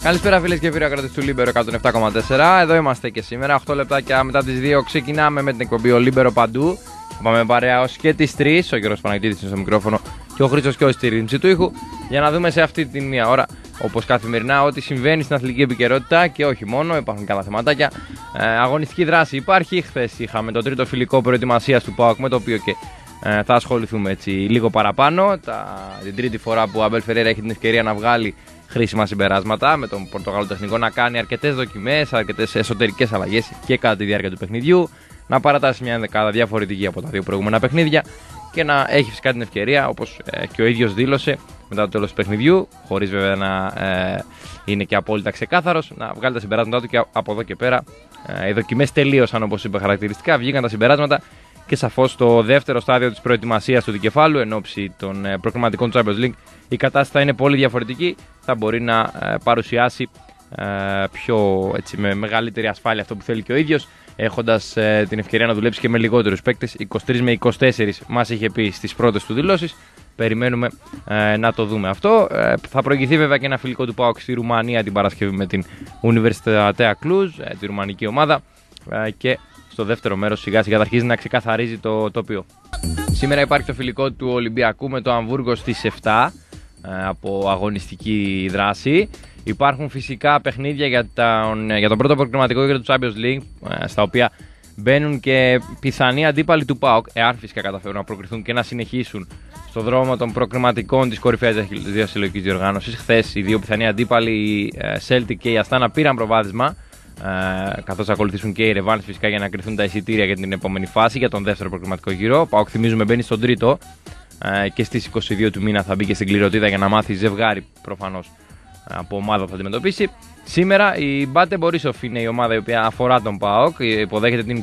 Καλησπέρα φίλες και φίλοι ακροατές του Λίμπερο 107,4. Εδώ είμαστε και σήμερα, 8 λεπτάκια μετά τις 2. Ξεκινάμε με την εκπομπή Ο Λίμπερο Παντού. Πάμε παρέα ως και τις 3. Ο Γιώργος Παναγιώτης είναι στο μικρόφωνο και ο Χρήστος και στη ρύθμιση του ήχου. Για να δούμε σε αυτή την μία ώρα, όπως καθημερινά, ό,τι συμβαίνει στην αθλητική επικαιρότητα και όχι μόνο. Υπάρχουν και άλλα θεματάκια. Αγωνιστική δράση υπάρχει. Χθες είχαμε το τρίτο φιλικό προετοιμασίας του ΠΑΟΚ, με το οποίο και θα ασχοληθούμε έτσι λίγο παραπάνω. Την τρίτη φορά που ο Αμπέλ Φερέιρα έχει την ευκαιρία να βγάλει χρήσιμα συμπεράσματα με τον Πορτογάλο τεχνικό, να κάνει αρκετές δοκιμές, αρκετές εσωτερικές αλλαγές και κατά τη διάρκεια του παιχνιδιού, να παρατάσει μια ενδεκάδα διαφορετική από τα δύο προηγούμενα παιχνίδια και να έχει φυσικά την ευκαιρία, όπως και ο ίδιος δήλωσε μετά το τέλος του παιχνιδιού, χωρίς βέβαια να είναι και απόλυτα ξεκάθαρος, να βγάλει τα συμπεράσματά του και από εδώ και πέρα. Οι δοκιμές τελείωσαν, όπως είπε χαρακτηριστικά, βγήκαν τα συμπεράσματα. Και σαφώς στο δεύτερο στάδιο της προετοιμασίας του δικεφάλου, εν ώψη των προκριματικών του Champions League, η κατάσταση θα είναι πολύ διαφορετική. Θα μπορεί να παρουσιάσει με μεγαλύτερη ασφάλεια αυτό που θέλει και ο ίδιος, έχοντας την ευκαιρία να δουλέψει και με λιγότερους παίκτες. 23 με 24 μας είχε πει στις πρώτες του δηλώσεις. Περιμένουμε να το δούμε αυτό. Θα προηγηθεί βέβαια και ένα φιλικό του ΠΑΟΚ στη Ρουμανία την Παρασκευή με την Universitatea Cluj, τη ρουμανική ομάδα. Και στο δεύτερο μέρος σιγά σιγά θα αρχίζει να ξεκαθαρίζει το τοπίο. Σήμερα υπάρχει το φιλικό του Ολυμπιακού με το Αμβούργο στις 7 από αγωνιστική δράση. Υπάρχουν φυσικά παιχνίδια για τον πρώτο προκριματικό και το Champions League, στα οποία μπαίνουν και πιθανοί αντίπαλοι του ΠΑΟΚ, εάν φυσικά καταφέρουν να προκριθούν και να συνεχίσουν στο δρόμο των προκριματικών της κορυφαίας διασυλλογικής διοργάνωσης. Χθες οι δύο πιθανοί αντίπαλοι, η Celtic και η Αστάνα, πήραν προβάδισμα, καθώς ακολουθήσουν και οι ρεβάνες φυσικά για να κρυθούν τα εισιτήρια για την επόμενη φάση, για τον δεύτερο προκριματικό γύρο. Ο ΠΑΟΚ, θυμίζουμε, μπαίνει στον τρίτο και στις 22 του μήνα θα μπει και στην κληροτίδα για να μάθει ζευγάρι προφανώς από ομάδα που θα αντιμετωπίσει. Σήμερα η Μπάτε Μπορίσοφ είναι η ομάδα η οποία αφορά τον ΠΑΟΚ. Υποδέχεται την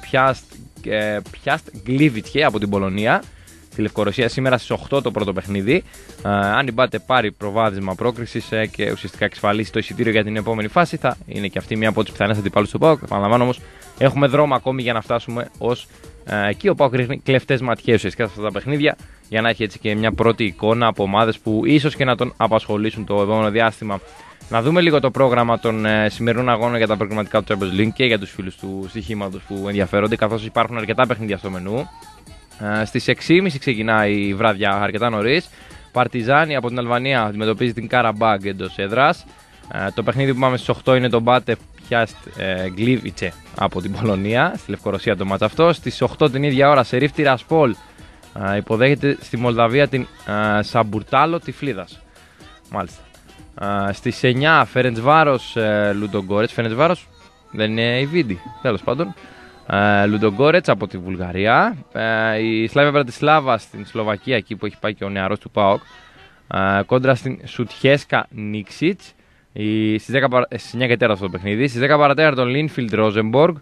Πιάστ Γκλίβιτσχε από την Πολωνία στη Λευκορωσία σήμερα στις 8 το πρώτο παιχνίδι. Αν η Μπάτε πάρει προβάδισμα πρόκρισης και ουσιαστικά εξασφαλίσει το εισιτήριο για την επόμενη φάση, θα είναι και αυτή μία από τις πιθανές αντιπάλους του ΠΑΟΚ. Επαναλαμβάνω όμως, έχουμε δρόμο ακόμη για να φτάσουμε ως εκεί. Ο ΠΑΟΚ ρίχνει κλεφτές ματιές ουσιαστικά σε αυτά τα παιχνίδια, για να έχει έτσι και μια πρώτη εικόνα από ομάδες που ίσως και να τον απασχολήσουν το επόμενο διάστημα. Να δούμε λίγο το πρόγραμμα των σημερινών αγώνων για τα προκριματικά του Champions League και για τους φίλους του στοιχήματος που ενδιαφέρονται, καθώς υπάρχουν αρκετά παιχνίδια στο μενού. Στις 6.30 ξεκινάει η βράδια αρκετά νωρίς. Παρτιζάνη από την Αλβανία αντιμετωπίζει την Καραμπάγκ εντός έδρας. Το παιχνίδι που πάμε στις 8 είναι το Μπάτε Πιάστ Γκλίβιτσε από την Πολωνία, στη Λευκορωσία το μάτς αυτό. Στις 8 την ίδια ώρα Σερίφ Τιρασπόλ υποδέχεται στη Μολδαβία την Σαμπουρτάλο Τυφλίδας. Μάλιστα. Στις 9 Φερεντσβάρος Λουντογκόρετς. Φερεντσβάρος δεν είναι η Βίντι, τέλος πάντων. Λουντογκόρετς από τη Βουλγαρία. Η Σλάβια Μπρατισλάβα στην Σλοβακία, εκεί που έχει πάει και ο νεαρός του ΠΑΟΚ, κόντρα στην Σουτιέσκα Νίξιτς. Στις 9 και 4 αυτό το παιχνίδι. Στις 10 παρατέταρτο Λίνφιλντ Ρόζεμποργκ.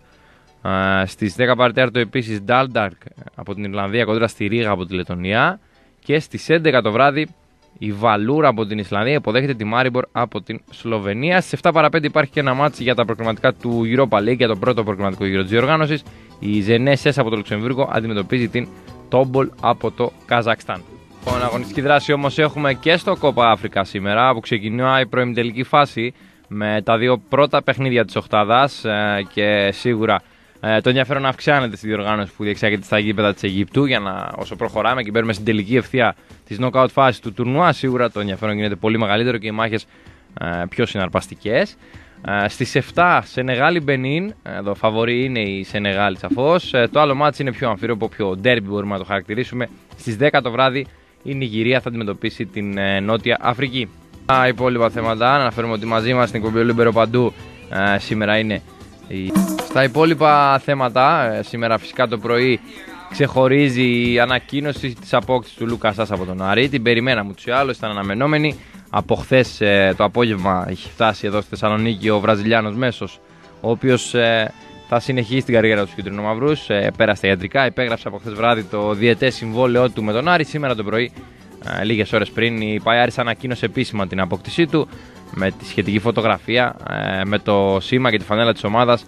Στις 10 παρατέταρτο επίσης Ντάλνταρκ από την Ιρλανδία κόντρα στη Ρίγα από τη Λετωνία. Και στις 11 το βράδυ η Βαλούρα από την Ισλανδία υποδέχεται τη Μάριμπορ από την Σλοβενία. Στις 7 παρα 5 υπάρχει και ένα μάτσι για τα προκριματικά του Europa League, για τον πρώτο προκριματικό γύρο της διοργάνωσης. Η Ζενέσες από το Λουξεμβούργο αντιμετωπίζει την Τόμπολ από το Καζακστάν. Λοιπόν, αγωνιστική δράση όμως έχουμε και στο Κόπα Αφρικα σήμερα, που ξεκινάει η προημιτελική φάση με τα δύο πρώτα παιχνίδια της οκτάδας και σίγουρα το ενδιαφέρον αυξάνεται στη διοργάνωση που διεξάγεται στα γήπεδα της Αιγύπτου, για να όσο προχωράμε και μπαίνουμε στην τελική ευθεία της knockout φάσης του τουρνουά, σίγουρα το ενδιαφέρον γίνεται πολύ μεγαλύτερο και οι μάχες πιο συναρπαστικές. Στις 7 Σενεγάλη Μπενίν, εδώ φαβορί είναι η Σενεγάλη σαφώς. Το άλλο μάτς είναι πιο αμφίροπο, πιο ντέρμπι μπορούμε να το χαρακτηρίσουμε. Στις 10 το βράδυ η Νιγηρία θα αντιμετωπίσει την Νότια Αφρική. Τα υπόλοιπα θέματα, να αναφέρουμε ότι μαζί μας στην εκπομπή Ο Λίμπερο Παντού σήμερα είναι στα υπόλοιπα θέματα. Σήμερα φυσικά το πρωί ξεχωρίζει η ανακοίνωση της απόκτησης του Λούκα Σάσα από τον Άρη. Την περιμέναμε ούτως ή άλλως, ήταν αναμενόμενη. Από χθες το απόγευμα έχει φτάσει εδώ στη Θεσσαλονίκη ο Βραζιλιάνος Μέσος, ο οποίος θα συνεχίσει την καριέρα του κίτρινο-μαυρούς. Πέρασε ιατρικά, υπέγραψε από χθες βράδυ το διετές συμβόλαιό του με τον Άρη. Σήμερα το πρωί, λίγες ώρες πριν, η ΠΑΕ ανακοίνωσε επίσημα την απόκτησή του με τη σχετική φωτογραφία, με το σήμα και τη φανέλα της ομάδας.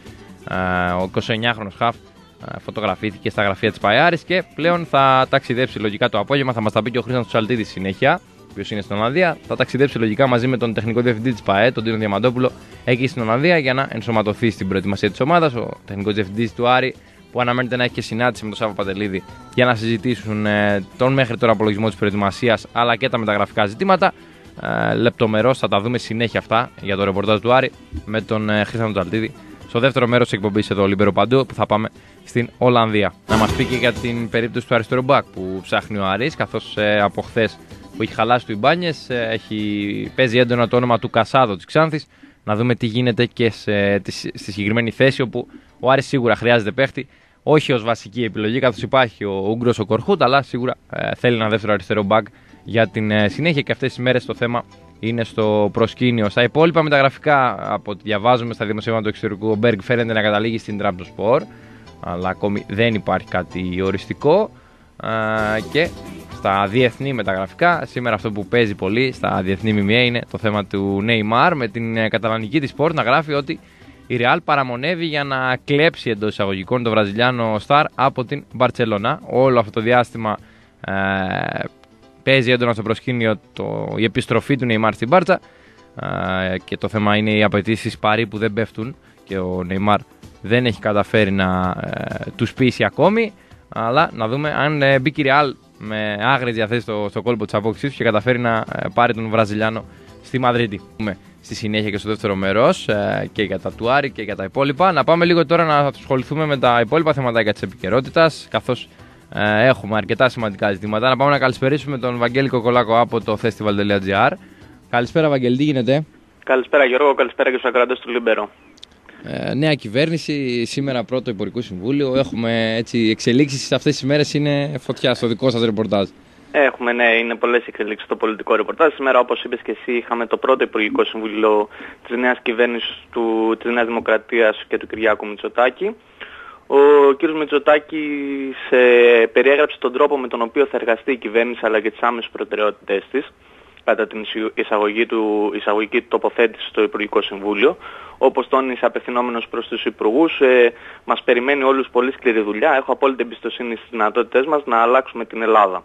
Ο 29χρονος χαφ φωτογραφήθηκε στα γραφεία της ΠΑΕ και πλέον θα ταξιδέψει λογικά το απόγευμα. Θα μας τα πει και ο Χρήστος Τσαλτίδης συνέχεια. ο οποίος είναι στην Ολλανδία, θα ταξιδέψει λογικά μαζί με τον τεχνικό διευθυντή της ΠΑΕ, τον Τίνο Διαμαντόπουλο, εκεί στην Ολλανδία για να ενσωματωθεί στην προετοιμασία της ομάδας. Ο τεχνικός διευθυντής του Άρη, που αναμένεται να έχει και συνάντηση με τον Σάββα Παντελίδη για να συζητήσουν τον μέχρι τώρα απολογισμό της προετοιμασίας αλλά και τα μεταγραφικά ζητήματα. Λεπτομερώς θα τα δούμε συνέχεια αυτά για το ρεπορτάζ του Άρη με τον Χρήστο Τζαλτίδη στο δεύτερο μέρος της εκπομπής εδώ Λίμπερο Παντού, που θα πάμε στην Ολλανδία. Να μας πει και για την περίπτωση του αριστερού μπακ που ψάχνει ο Άρης, καθώς από χθες που έχει χαλάσει του Ιμπάνιες παίζει έντονα το όνομα του Κασάδο της Ξάνθης. Να δούμε τι γίνεται και στη συγκεκριμένη θέση, όπου ο Άρης σίγουρα χρειάζεται παίχτη, όχι ως βασική επιλογή, καθώς υπάρχει ο Ούγκρος ο Κορχούτ, αλλά σίγουρα θέλει ένα δεύτερο αριστερό μπακ για την συνέχεια, και αυτές τις μέρες το θέμα είναι στο προσκήνιο. Στα υπόλοιπα μεταγραφικά, από ό,τι διαβάζουμε στα δημοσιεύματα του εξωτερικού, ο Μπέργκ φαίνεται να καταλήγει στην Τραμπζονσπορ, αλλά ακόμη δεν υπάρχει κάτι οριστικό. Και στα διεθνή μεταγραφικά, σήμερα αυτό που παίζει πολύ στα διεθνή ΜΜΕ είναι το θέμα του Νέιμαρ, με την καταλανική της Sport να γράφει ότι η Real παραμονεύει για να κλέψει εντός εισαγωγικών τον Βραζιλιάνο Σταρ από την Μπαρτσελώνα. Όλο αυτό το διάστημα παίζει έντονα στο προσκήνιο η επιστροφή του Νεϊμάρ στην Μπάρτσα, και το θέμα είναι οι απαιτήσεις παρή που δεν πέφτουν και ο Νεϊμάρ δεν έχει καταφέρει να τους πείσει ακόμη, αλλά να δούμε αν μπήκε η Real με άγριες διαθέσεις στο κόλπο της απόκτησής του και καταφέρει να πάρει τον Βραζιλιάνο στη Μαδρίτη. Στη συνέχεια και στο δεύτερο μέρος και για τα του Άρη και για τα υπόλοιπα. Να πάμε λίγο τώρα να ασχοληθούμε με τα υπόλοιπα θεματάκια της επικαιρότητας, καθώς έχουμε αρκετά σημαντικά ζητήματα. Να πάμε να καλησπερίσουμε τον Βαγγέλη Κοκολάκο από το festival.gr. Καλησπέρα Βαγγέλη, τι γίνεται? Καλησπέρα Γιώργο, καλησπέρα και στους ακροατές του Λίμπερο. Νέα κυβέρνηση, σήμερα πρώτο Υπουργικό Συμβούλιο. Έχουμε εξελίξεις αυτές τις μέρες, είναι φωτιά στο δικό σας ρεπορτάζ. Έχουμε, ναι, είναι πολλές εξελίξεις στο πολιτικό ρεπορτάζ. Σήμερα, όπως είπες και εσύ, είχαμε το πρώτο Υπουργικό Συμβούλιο της νέας κυβέρνησης της Νέας Δημοκρατίας και του Κυριάκου Μητσοτάκη. Ο κ. Μητσοτάκης περιέγραψε τον τρόπο με τον οποίο θα εργαστεί η κυβέρνηση αλλά και τις άμεσες προτεραιότητες της κατά την εισαγωγική του τοποθέτηση στο Υπουργικό Συμβούλιο. Όπως τόνισε απευθυνόμενος προς τους υπουργούς, μας περιμένει όλους πολύ σκληρή δουλειά. Έχω απόλυτη εμπιστοσύνη στις δυνατότητές μας να αλλάξουμε την Ελλάδα.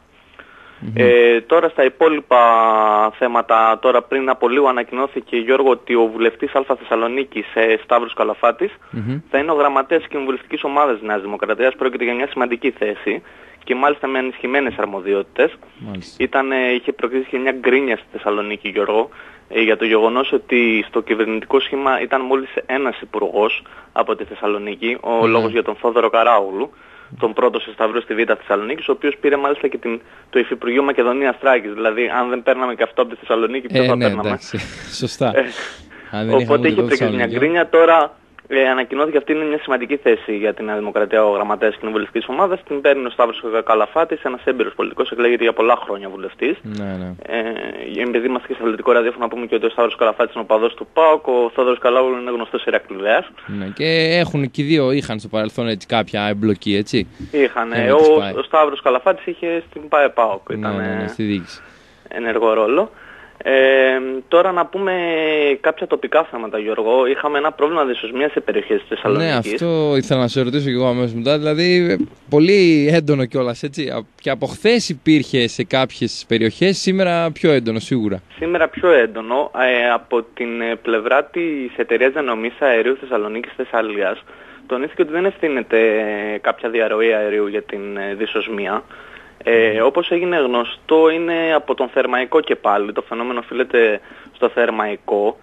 Τώρα στα υπόλοιπα θέματα, τώρα πριν από λίγο ανακοινώθηκε, Γιώργο, ότι ο βουλευτής Α Θεσσαλονίκης, Σταύρος Καλαφάτης, θα είναι ο γραμματέας της κοινοβουλευτικής ομάδας της Νέας Δημοκρατίας. Πρόκειται για μια σημαντική θέση και μάλιστα με ενισχυμένες αρμοδιότητες. Είχε προκύψει και μια γκρίνια στη Θεσσαλονίκη, Γιώργο, για το γεγονός ότι στο κυβερνητικό σχήμα ήταν μόλις ένας υπουργός από τη Θεσσαλονίκη, ο λόγος για τον Θόδωρο Καράουλου, τον πρώτο σε σταυρό στη Β' Θεσσαλονίκης, ο οποίος πήρε μάλιστα και το Υφυπουργείο Μακεδονίας Θράκης. Δηλαδή, αν δεν παίρναμε και αυτό από τη Θεσσαλονίκη, ποιο θα παίρναμε? Εντάξει, σωστά. Οπότε είχε προκύψει μια γκρίνια. Τώρα ανακοινώθηκε αυτή είναι μια σημαντική θέση για την Νέα Δημοκρατία, ο γραμματέας της κοινοβουλευτικής ομάδας. Την παίρνει ο Σταύρος Καλαφάτης, ένας έμπειρος πολιτικός, εκλέγεται για πολλά χρόνια βουλευτής. Επειδή είμαστε και σε αθλητικό ραδιόφωνο, να πούμε και ότι ο Σταύρος Καλαφάτης είναι ο παδός του ΠΑΟΚ, ο Θόδωρος Καλάουλου είναι γνωστός Ηρακλειδέας. Ναι, και έχουν και οι δύο, είχαν στο παρελθόν κάποια εμπλοκή, έτσι. Είχαν. Ο Σταύρος Καλαφάτης είχε στην ΠΑΕ ΠΑΟΚ, ήταν στη διοίκηση. Ενεργό ρόλο. Τώρα να πούμε κάποια τοπικά θέματα, Γιώργο. Είχαμε ένα πρόβλημα δυσοσμίας σε περιοχές της Θεσσαλονίκης. Ναι, αυτό ήθελα να σε ρωτήσω και εγώ αμέσως μετά. Δηλαδή, πολύ έντονο κιόλας, έτσι. Και από χθες υπήρχε σε κάποιες περιοχές, σήμερα πιο έντονο σίγουρα. Σήμερα πιο έντονο. Από την πλευρά της εταιρείας διανομής αερίου Θεσσαλονίκης Θεσσαλίας, τονίστηκε ότι δεν ευθύνεται κάποια διαρροή αερίου για την δυσοσμία. Όπως έγινε γνωστό, είναι από τον θερμαϊκό και πάλι. Το φαινόμενο οφείλεται στο θερμαϊκό.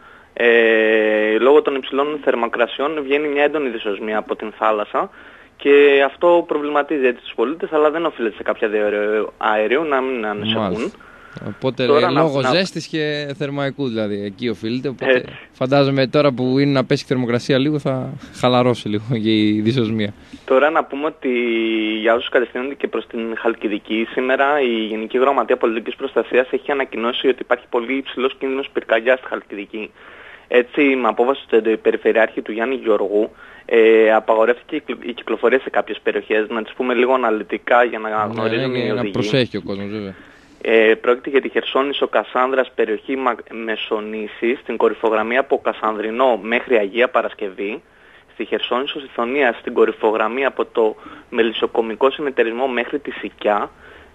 Λόγω των υψηλών θερμοκρασιών βγαίνει μια έντονη δυσοσμία από την θάλασσα και αυτό προβληματίζει έτσι τους πολίτες, αλλά δεν οφείλεται σε κάποια διαρροή αερίου, να μην ανησυχούν. Οπότε λόγω ζέστης και θερμαϊκού δηλαδή, εκεί οφείλεται. Οπότε φαντάζομαι τώρα που είναι να πέσει η θερμοκρασία λίγο θα χαλαρώσει λίγο και η δυσοσμία. Τώρα να πούμε ότι για όσους κατευθύνονται και προς την Χαλκιδική, σήμερα η Γενική Γραμματεία Πολιτικής Προστασίας έχει ανακοινώσει ότι υπάρχει πολύ υψηλός κίνδυνος πυρκαγιάς στη Χαλκιδική. Έτσι, με απόβαση του Περιφερειάρχη του Γιάννη Γεωργού, απαγορεύτηκε η κυκλοφορία σε κάποιες περιοχές. Να τις πούμε λίγο αναλυτικά για να γνωρίζουμε οι οδηγοί. Να προσέχει ο κόσμος, βέβαια. Πρόκειται για τη Χερσόνησο Κασάνδρας, περιοχή Μεσονήσης, στην κορυφογραμμή από Κασανδρινό μέχρι Αγία Παρασκευή, στη Χερσόνησο Σιθωνία, στην κορυφογραμμή από το Μελισσοκομικό Συνεταιρισμό μέχρι τη Σικιά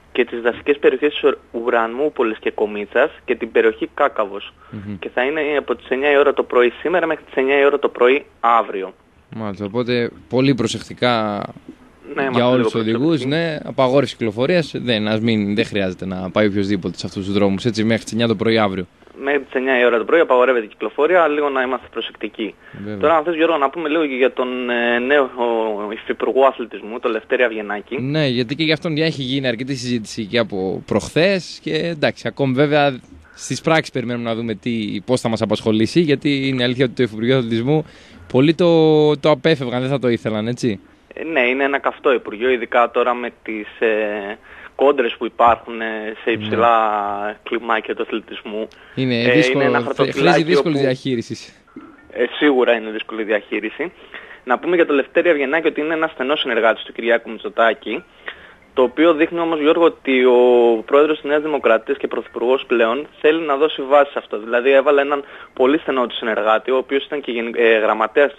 και τις δασικές περιοχές της Ουρανμούπολης και Κομίτσας και την περιοχή Κάκαβος. Και θα είναι από τις 9 η ώρα το πρωί σήμερα μέχρι τις 9 η ώρα το πρωί αύριο. Μάλιστα, οπότε πολύ προσεκτικά Ναι, για όλους τους οδηγούς. Ναι, απαγόρευση κυκλοφορίας. Δεν χρειάζεται να πάει οποιοδήποτε σε αυτούς τους δρόμους, έτσι, μέχρι τις 9 το πρωί αύριο. Μέχρι τις 9 η ώρα το πρωί απαγορεύεται η κυκλοφορία, λίγο να είμαστε προσεκτικοί. Βέβαια. Τώρα, αν θες, Γιώργο, να πούμε λίγο και για τον νέο υφυπουργό αθλητισμού, τον Λευτέρη Αβγενάκη. Ναι, γιατί και για αυτόν έχει γίνει αρκετή συζήτηση και από προχθές και εντάξει, ακόμη βέβαια στις πράξεις περιμένουμε να δούμε πώς θα μας απασχολήσει, γιατί είναι αλήθεια ότι το Υπουργείο Αθλητισμού πολλοί το απέφευγαν, δεν θα το ήθελαν, έτσι. Ναι, είναι ένα καυτό Υπουργείο, ειδικά τώρα με τις κόντρες που υπάρχουν σε υψηλά κλιμάκια του αθλητισμού. Είναι δύσκολο, χρειάζεται δύσκολη διαχείριση. Σίγουρα είναι δύσκολη διαχείριση. Να πούμε για τον Λευτέρη Αβγενάκη ότι είναι ένας στενός συνεργάτης του Κυριάκου Μητσοτάκη, το οποίο δείχνει όμως, Γιώργο, ότι ο πρόεδρος της Νέας Δημοκρατίας και πρωθυπουργός πλέον θέλει να δώσει βάση σε αυτό. Δηλαδή έβαλε έναν πολύ στενό του συνεργάτη, ο οποίος ήταν και γραμματέας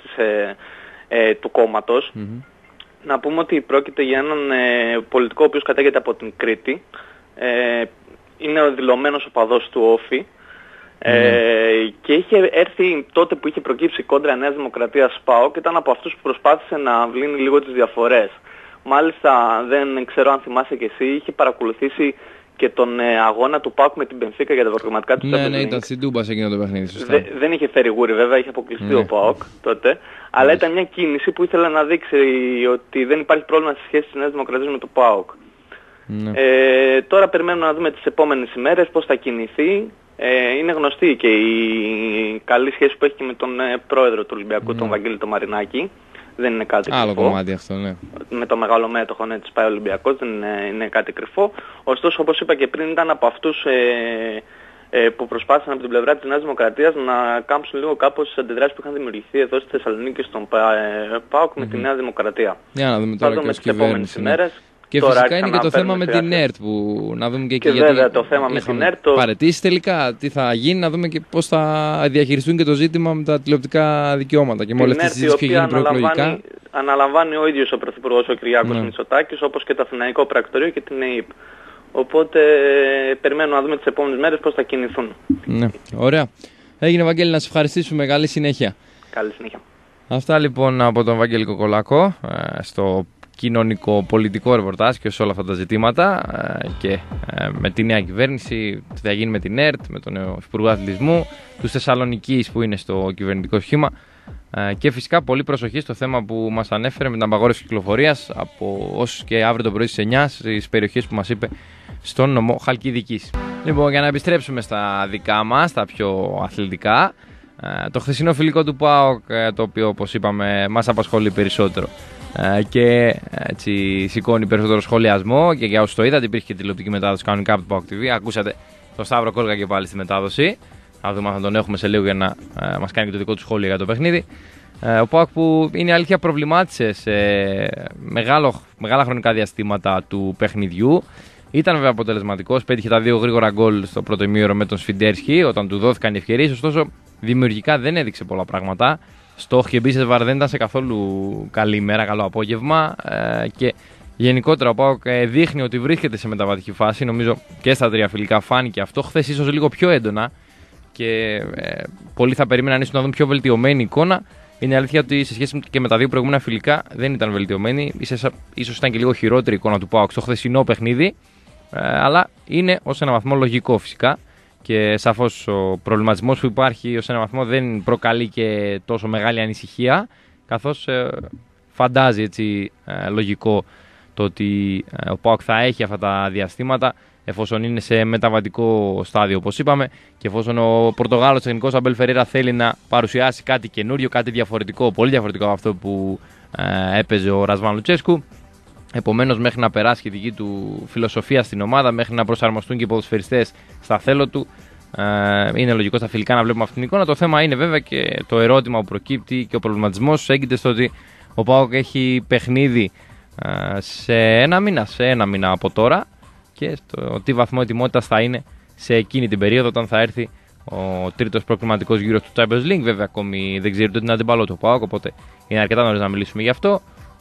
του κόμματος. Να πούμε ότι πρόκειται για έναν πολιτικό ο οποίος κατάγεται από την Κρήτη. Είναι ο δηλωμένος οπαδός του Όφη. Και είχε έρθει τότε που είχε προκύψει κόντρα Νέας Δημοκρατίας ΠΑΟΚ και ήταν από αυτούς που προσπάθησε να βλύνει λίγο τις διαφορές. Μάλιστα, δεν ξέρω αν θυμάσαι και εσύ, είχε παρακολουθήσει και τον αγώνα του ΠΑΟΚ με την Μπενφίκα για τα προκριματικά του Champions League. Ναι, ήταν στην Τούμπα σε εκείνο το παιχνίδι, σωστά. Δεν είχε φέρει γούρι βέβαια, είχε αποκλειστεί ο ΠΑΟΚ τότε. Αλλά ήταν μια κίνηση που ήθελε να δείξει ότι δεν υπάρχει πρόβλημα στις σχέσεις της Νέας Δημοκρατίας με το ΠΑΟΚ. Τώρα περιμένουμε να δούμε τις επόμενες ημέρες πώς θα κινηθεί. Είναι γνωστή και η καλή σχέση που έχει και με τον πρόεδρο του Ολυμπιακού, τον Βαγγέλη τον Μαρινάκη. Δεν είναι κάτι άλλο κρυφό. Κομμάτι αυτό, ναι. Με το μεγάλο μέτοχο, ναι, της πάει ο Ολυμπιακός, δεν είναι κάτι κρυφό. Ωστόσο, όπως είπα και πριν, ήταν από αυτούς που προσπάθησαν από την πλευρά της Νέας Δημοκρατίας να κάμψουν λίγο κάπως τις αντιδράσεις που είχαν δημιουργηθεί εδώ στη Θεσσαλονίκη στον ΠΑΟΚ με τη Νέα Δημοκρατία. Για να δούμε τώρα και ως κυβέρνηση. Και τώρα φυσικά είναι και το θέμα με την ΕΡΤ που να δούμε και βέβαια γιατί το θέμα με την ΕΡΤ. Παρετήσει τελικά τι θα γίνει, να δούμε και πώς θα διαχειριστούν και το ζήτημα με τα τηλεοπτικά δικαιώματα. Και με όλη αυτή τη συζήτηση που έχει γίνει προεκλογικά. Αναλαμβάνει ο ίδιος ο Πρωθυπουργός ο Κυριάκος Μητσοτάκης, όπως και το Αθηναϊκό Πρακτορείο και την ΕΕΠ. Οπότε περιμένουμε να δούμε τις επόμενες μέρες πώς θα κινηθούν. Ναι, ωραία. Έγινε, Βαγγέλη, να σε ευχαριστήσουμε. Καλή συνέχεια. Καλή συνέχεια. Αυτά λοιπόν από τον Βαγγέλη Κοκολάκο στο κοινωνικό-πολιτικό ρεπορτάζ και σε όλα αυτά τα ζητήματα και με τη νέα κυβέρνηση, τι θα γίνει με την ΕΡΤ, με τον νέο Υπουργό Αθλητισμού, τους Θεσσαλονικείς που είναι στο κυβερνητικό σχήμα και φυσικά πολύ προσοχή στο θέμα που μας ανέφερε με την απαγόρευση κυκλοφορίας από όσους και αύριο το πρωί στις 9 στις περιοχές που μας είπε στον νομό Χαλκιδικής. Λοιπόν, για να επιστρέψουμε στα δικά μας, τα πιο αθλητικά, το χθεσινό φιλικό του ΠΑΟΚ, το οποίο όπως είπαμε μας απασχολεί περισσότερο και έτσι σηκώνει περισσότερο σχολιασμό και για όσους το είδατε υπήρχε και τηλεοπτική μετάδοση κανονικά από το ΠΑΟΚ TV. Ακούσατε τον Σταύρο Κόλγα και πάλι στη μετάδοση. Θα δούμε αν θα τον έχουμε σε λίγο για να μας κάνει και το δικό του σχόλιο για το παιχνίδι. Ο ΠΑΟΚ που είναι αλήθεια προβλημάτισε σε μεγάλα χρονικά διαστήματα του παιχνιδιού. Ήταν βέβαια αποτελεσματικός, πέτυχε τα δύο γρήγορα γκολ στο πρώτο ημίωρο με τον Σφιντέρσκι όταν του δόθηκαν οι ευκαιρίες. Ωστόσο, δημιουργικά δεν έδειξε πολλά πράγματα. Στο Χιεμπίσεσβαρ δεν ήταν σε καθόλου καλή ημέρα, καλό απόγευμα και γενικότερα ο ΠΑΟΚ δείχνει ότι βρίσκεται σε μεταβατική φάση. Νομίζω και στα τρία φιλικά φάνηκε αυτό. Χθες ίσως λίγο πιο έντονα και πολλοί θα περίμεναν ίσως να δουν πιο βελτιωμένη εικόνα. Είναι αλήθεια ότι σε σχέση και με τα δύο προηγούμενα φιλικά δεν ήταν βελτιωμένη. Ίσως ήταν και λίγο χειρότερη εικόνα του ΠΑΟΚ στο χθεσινό παιχνίδι. Αλλά είναι ως ένα βαθμό λογικό φυσικά. Και σαφώς ο προβληματισμός που υπάρχει ως ένα βαθμό δεν προκαλεί και τόσο μεγάλη ανησυχία, καθώς φαντάζει έτσι λογικό το ότι ο ΠΑΟΚ θα έχει αυτά τα διαστήματα εφόσον είναι σε μεταβατικό στάδιο όπως είπαμε και εφόσον ο Πορτογάλος τεχνικός Αμπέλ Φερέιρα θέλει να παρουσιάσει κάτι καινούριο, κάτι διαφορετικό, πολύ διαφορετικό από αυτό που έπαιζε ο Ρασβάν Λουτσέσκου. Επομένως, μέχρι να περάσει η δική του φιλοσοφία στην ομάδα, μέχρι να προσαρμοστούν και οι ποδοσφαιριστές στα θέλω του, είναι λογικό στα φιλικά να βλέπουμε αυτήν την εικόνα. Το θέμα είναι βέβαια και το ερώτημα που προκύπτει και ο προβληματισμός έγκυται στο ότι ο ΠΑΟΚ έχει παιχνίδι σε ένα μήνα από τώρα και στο τι βαθμό ετοιμότητας θα είναι σε εκείνη την περίοδο όταν θα έρθει ο τρίτος προκριματικός γύρος του Champions League. Βέβαια, ακόμη δεν ξέρετε την αντιπαλό του ΠΑΟΚ, οπότε είναι αρκετά νωρίς να μιλήσουμε γι' αυτό.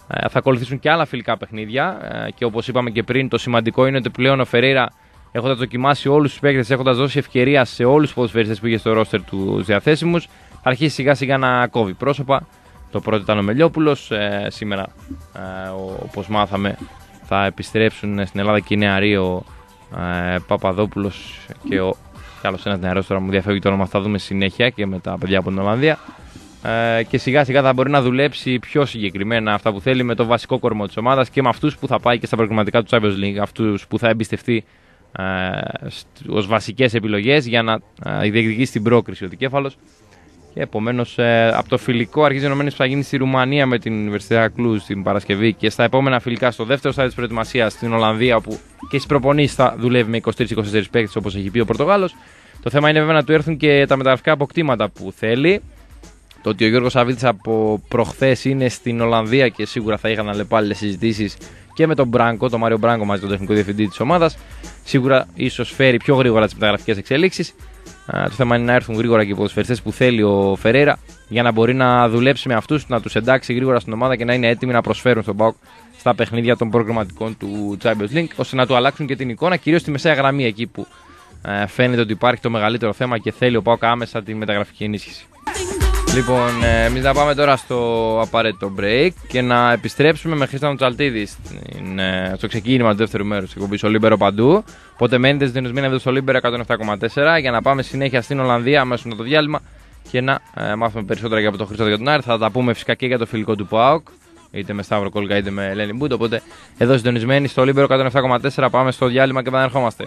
Θα ακολουθήσουν και άλλα φιλικά παιχνίδια και όπως είπαμε και πριν, το σημαντικό είναι ότι πλέον ο Φερέιρα, έχοντας δοκιμάσει όλους τους παίκτες, έχοντας δώσει ευκαιρία σε όλους τους ποδοσφαιριστές που είχε στο ρόστερ του διαθέσιμους, θα αρχίσει σιγά σιγά να κόβει πρόσωπα. Το πρώτο ήταν ο Μελιόπουλος. Σήμερα, όπως μάθαμε, θα επιστρέψουν στην Ελλάδα και οι νεαροί, ο Παπαδόπουλος και ο άλλος ένας νεαρός, τώρα μου διαφεύγει το όνομα, θα δούμε συνέχεια και με τα παιδιά από την Ολλανδία. Και σιγά σιγά θα μπορεί να δουλέψει πιο συγκεκριμένα αυτά που θέλει με το βασικό κορμό της ομάδας και με αυτούς που θα πάει και στα προκριματικά του Champions League, αυτούς που θα εμπιστευτεί ως βασικές επιλογές για να διεκδικήσει την πρόκριση ο δικέφαλος. Και επομένως από το φιλικό αρχίζει ενωμένης που θα γίνει στη Ρουμανία με την Universidad Cluj την Παρασκευή και στα επόμενα φιλικά στο δεύτερο στάδιο της προετοιμασίας στην Ολλανδία, όπου και στις προπονήσεις θα δουλεύει με 23-24 παίκτες όπως έχει πει ο Πορτογάλος. Το θέμα είναι βέβαια να του έρθουν και τα μεταγραφικά αποκτήματα που θέλει. Το ότι ο Γιώργος Σαββίδης από προχθές είναι στην Ολλανδία και σίγουρα θα είχαν αλλεπάλληλες συζητήσεις και με τον Μπράνκο, τον Μάριο Μπράνκο, μαζί τον τεχνικό διευθυντή της ομάδας. Σίγουρα ίσως φέρει πιο γρήγορα τις μεταγραφικές εξελίξεις. Το θέμα είναι να έρθουν γρήγορα και οι ποδοσφαιριστές που θέλει ο Φερέιρα για να μπορεί να δουλέψει με αυτούς, να τους εντάξει γρήγορα στην ομάδα και να είναι έτοιμοι να προσφέρουν στον ΠΑΟΚ στα παιχνίδια των προγραμματικών του Champions League, ώστε να του αλλάξουν και την εικόνα, κυρίως στη μεσαία γραμμή, εκεί που φαίνεται ότι υπάρχει το μεγαλύτερο θέμα και θέλει ο ΠΑΟΚ άμεσα τη μεταγραφική ενίσχυση. Λοιπόν, εμείς να πάμε τώρα στο απαραίτητο break και να επιστρέψουμε με Χρήστανο Τσαλτίδη στο ξεκίνημα του δεύτερου μέρους της εκπομπής στο Λίμπερο Παντού. Οπότε μένετε συντονισμένοι εδώ στο Λίμπερο 107,4 για να πάμε συνέχεια στην Ολλανδία αμέσως μετά το διάλειμμα και να μάθουμε περισσότερα για από τον Χρήστο και τον Άρη. Θα τα πούμε φυσικά και για το φιλικό του ΠΑΟΚ, είτε με Σταύρο Κόλγα είτε με Ελένη Μπούντο. Οπότε εδώ συντονισμένοι στο Λίμπερο 107,4, πάμε στο διάλειμμα και επανερχόμαστε.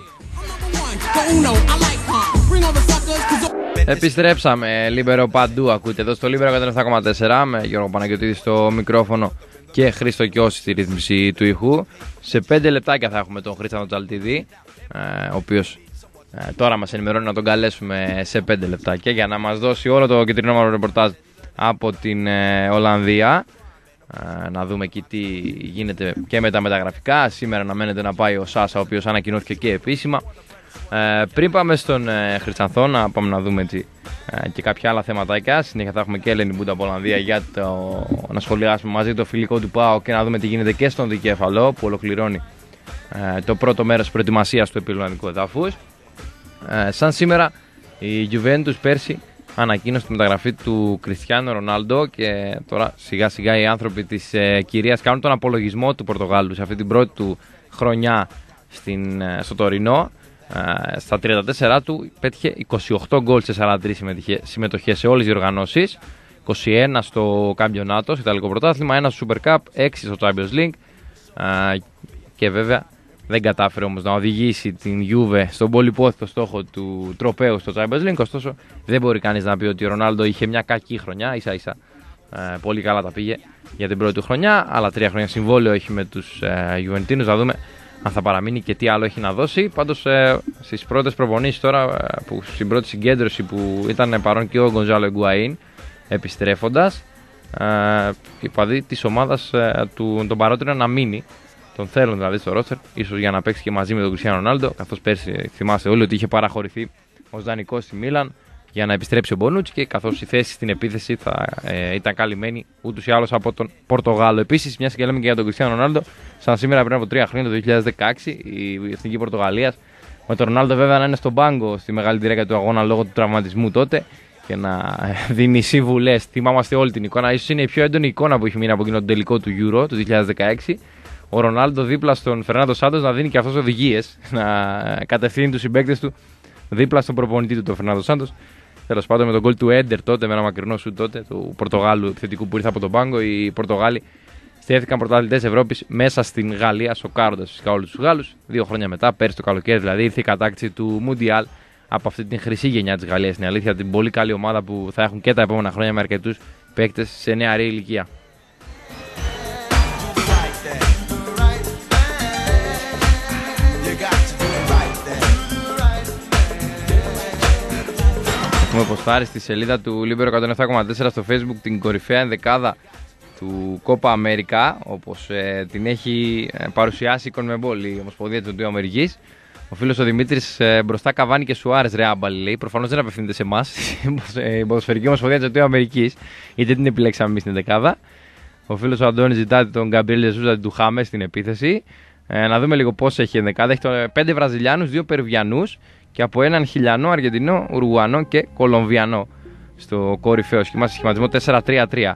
Επιστρέψαμε, Λίμπερο Παντού ακούτε εδώ στο Λίμπερο 107,4 με Γιώργο Παναγιωτίδη στο μικρόφωνο και Χρήστο Κιώση στη ρύθμιση του ήχου. Σε 5 λεπτάκια θα έχουμε τον Χρήστανο Τσαλτίδη, ο οποίος τώρα μας ενημερώνει να τον καλέσουμε σε 5 λεπτάκια για να μας δώσει όλο το κεντρινό ρεπορτάζ από την Ολλανδία. Να δούμε εκεί τι γίνεται και με τα μεταγραφικά. Σήμερα αναμένεται να πάει ο Σάσα, ο οποίος ανακοινώθηκε και επίσημα. Πριν πάμε στον Χρυσανθό, να πάμε να δούμε και κάποια άλλα θέματάκια. Συνέχεια θα έχουμε και Ελένη Μπούντα από Ολλανδία για να σχολιάσουμε μαζί το φιλικό του ΠΑΟ και να δούμε τι γίνεται και στον δικέφαλο που ολοκληρώνει το πρώτο μέρος της προετοιμασίας του επιλογικού εδάφους. Σαν σήμερα η Juventus πέρσι ανακοίνωσε τη μεταγραφή του Κριστιάνο Ρονάλντο και τώρα σιγά σιγά οι άνθρωποι της κυρίας κάνουν τον απολογισμό του Πορτογάλου σε αυτή την πρώτη του χρονιά στο Τωρινό. Στα 34 του πέτυχε 28 γκολ σε 43 συμμετοχές σε όλες τις διοργανώσεις, 21 στο Καμπιονάτο, στο Ιταλικό Πρωτάθλημα, 1 στο Super Cup, 6 στο Champions League και βέβαια δεν κατάφερε όμως να οδηγήσει την Juve στον πολυπόθητο στόχο του τροπαίου στο Champions League. Ωστόσο δεν μπορεί κανείς να πει ότι ο Ρονάλντο είχε μια κακή χρονιά, ίσα ίσα πολύ καλά τα πήγε για την πρώτη του χρονιά. Άλλα 3 χρόνια συμβόλαιο έχει με τους Juventίνους, να δούμε αν θα παραμείνει και τι άλλο έχει να δώσει. Πάντως στις πρώτες προπονήσεις τώρα, στην πρώτη συγκέντρωση που ήταν παρόν και ο Γκονζάλο Ιγκουαΐν επιστρέφοντας, οι παδί της ομάδας τον παρότριναν να μείνει. Τον θέλουν δηλαδή στο ρόστερ, ίσως για να παίξει και μαζί με τον Κριστιάνο Ρονάλντο, καθώς πέρσι θυμάστε όλοι ότι είχε παραχωρηθεί ως δανεικός στη Μίλαν για να επιστρέψει ο Μπονούτσι και καθώς η θέση στην επίθεση θα ήταν καλυμμένη ούτως ή άλλως από τον Πορτογάλο. Επίσης, μια και λέμε και για τον Κριστιάνο Ρονάλντο, σαν σήμερα πριν από 3 χρόνια, το 2016, η Εθνική Πορτογαλίας, με τον Ρονάλντο βέβαια να είναι στον πάγκο στη μεγάλη διάρκεια του αγώνα λόγω του τραυματισμού τότε και να δίνει συμβουλές. Θυμάμαστε όλη την εικόνα, ίσως είναι η πιο έντονη εικόνα που έχει μείνει από εκείνο το τελικό του Euro του 2016. Ο Ρονάλντο δίπλα στον Φερνάντο Σάντος να δίνει και αυτός οδηγίες, να κατευθύνει τους συμπαίκτες του δίπλα στον προπονητή του, τον Φερνάντο Σάντος. Τέλος πάντων, με τον γκολ του Έντερ τότε, με ένα μακρινό σουτ τότε, του Πορτογάλου επιθετικού που ήρθε από τον πάγκο, οι Πορτογάλοι στέφθηκαν πρωταθλητές Ευρώπης μέσα στην Γαλλία, σοκάροντας φυσικά όλους τους Γάλλους. 2 χρόνια μετά, πέρσι το καλοκαίρι δηλαδή, ήρθε η κατάκτηση του Μουντιάλ από αυτή την χρυσή γενιά της Γαλλίας. Στην αλήθεια, την πολύ καλή ομάδα που θα έχουν και τα επόμενα χρόνια με αρκετούς παίκτες σε νεαρή ηλικία. Έχουμε ποστάρει στη σελίδα του Λίμπερο 107,4 στο Facebook την κορυφαία ενδεκάδα του Κόπα Αμέρικα, όπως την έχει παρουσιάσει η CONMEBOL, η Ομοσπονδία της Νοτιού Αμερικής. Ο φίλος ο Δημήτρης μπροστά Καβάνι και Σουάρες ρε άμπαλι, λέει. Προφανώς δεν απευθύνεται σε εμάς, η Ποδοσφαιρική Ομοσπονδία της Νοτιού Αμερικής, είτε την επιλέξαμε εμείς στην ενδεκάδα. Ο φίλος ο Αντώνης ζητάει τον Γκαμπριέλ Ζεσούς να του χάμε στην επίθεση. Να δούμε λίγο πώς έχει η ενδεκάδα. Έχει 5 Βραζιλιάνους, 2 Περουβιανούς και από έναν Χιλιανό, Αργεντινό, Ουρουγουανό και Κολομβιανό στο κορυφαίο σχηματισμό 4-3-3.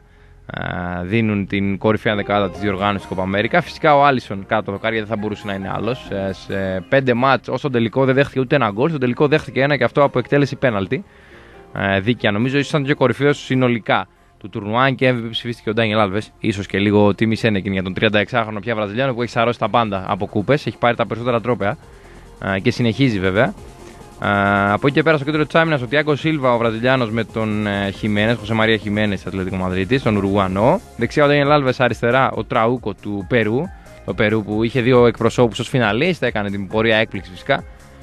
Δίνουν την κορυφαία δεκάδα της διοργάνωσης Κόπα Αμέρικα. Φυσικά ο Άλισον κάτω το δοκάρι δεν θα μπορούσε να είναι άλλος. Σε 5 μάτς, ως στον τελικό δεν δέχτηκε ούτε ένα γκολ. Στον τελικό δέχτηκε ένα και αυτό από εκτέλεση πέναλτι. Δίκαια νομίζω, ίσως ήταν και ο κορυφαίος συνολικά του τουρνουά. Και MVP ψηφίστηκε ο Ντάνιελ Άλβες. Ίσως και λίγο τιμή Σένεκιν για τον 36χρονο πια Βραζιλιάνο που έχει σαρώσει τα πάντα από κούπες. Έχει πάρει τα περισσότερα τρόπαια και συνεχίζει βέβαια. Από εκεί και πέρα στο κέντρο της άμυνας ο Τιάγκο Σίλβα, ο Βραζιλιάνος με τον Χιμένες, Χωσέ Μαρία Χιμένες της Ατλετικό Μαδρίτης, τον Ουρουγουανό. Δεξιά ο Ντάνιελ Άλβες, αριστερά ο Τραούκο του Περού. Το Περού που είχε 2 εκπροσώπους ως φιναλίστα, έκανε την πορεία έκπληξη φυσικά.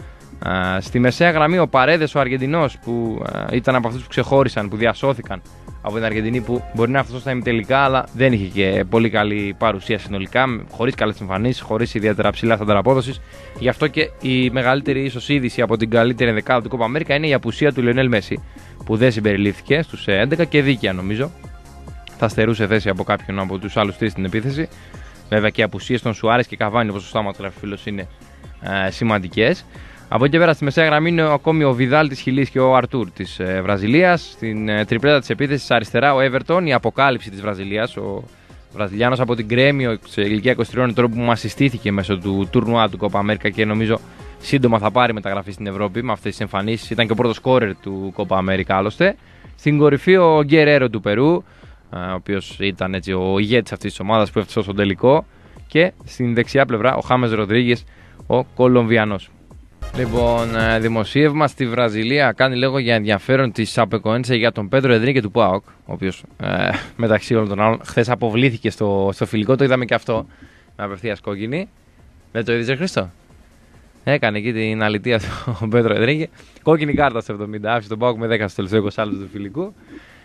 Στη μεσαία γραμμή ο Παρέδες, ο Αργεντινός, που ήταν από αυτούς που ξεχώρισαν, που διασώθηκαν από την Αργεντινή, που μπορεί να είναι αυτό στα ημιτελικά, αλλά δεν είχε και πολύ καλή παρουσία συνολικά, χωρίς καλές εμφανίσεις, χωρίς ιδιαίτερα ψηλά στάνταρ απόδοσης. Γι' αυτό και η μεγαλύτερη ίσως είδηση από την καλύτερη δεκάδα του Κόπα Αμέρικα είναι η απουσία του Λιονέλ Μέση, που δεν συμπεριλήφθηκε στους 11 και δίκαια νομίζω. Θα στερούσε θέση από κάποιον από τους άλλους 3 στην επίθεση. Βέβαια και οι απουσίες των Σουάρες και Καβάνι, όπως σωστά μας γράφει ο φίλος, είναι σημαντικές. Από εκεί πέρα στη μεσαία γραμμή είναι ακόμη ο Βιδάλ της Χιλής και ο Αρτούρ της Βραζιλίας. Στην τριπλέτα της επίθεσης αριστερά ο Everton, η αποκάλυψη της Βραζιλίας. Ο Βραζιλιάνος από την Γκρέμιο σε ηλικία 23 ετών που μας συστήθηκε μέσω του τουρνουά του Κόπα Αμέρικα και νομίζω σύντομα θα πάρει μεταγραφή στην Ευρώπη με αυτές τις εμφανίσεις. Ήταν και ο πρώτος σκόρερ του Κόπα Αμέρικα άλλωστε. Στην κορυφή ο Γκερέρο του Περού, ο οποίος ήταν έτσι ο ηγέτης αυτής της ομάδας που έφτασε στον τελικό. Και στην δεξιά πλευρά ο Χάμες Ροντρίγκες, ο Κολομβιανός. Λοιπόν, δημοσίευμα στη Βραζιλία κάνει λόγο για ενδιαφέρον τη Σαπεκοένσε για τον Πέντρο Ενρίκε του ΠΑΟΚ, ο οποίος μεταξύ όλων των άλλων χθες αποβλήθηκε στο φιλικό, το είδαμε και αυτό με απευθείας κόκκινη. Δεν το είδες, Χρήστο? Έκανε εκεί την αλητία του Πέντρο Ενρίκε. Κόκκινη κάρτα στο 70, άφησε τον ΠΑΟΚ με 10 στο τελευταίο 20 λεπτό του φιλικού.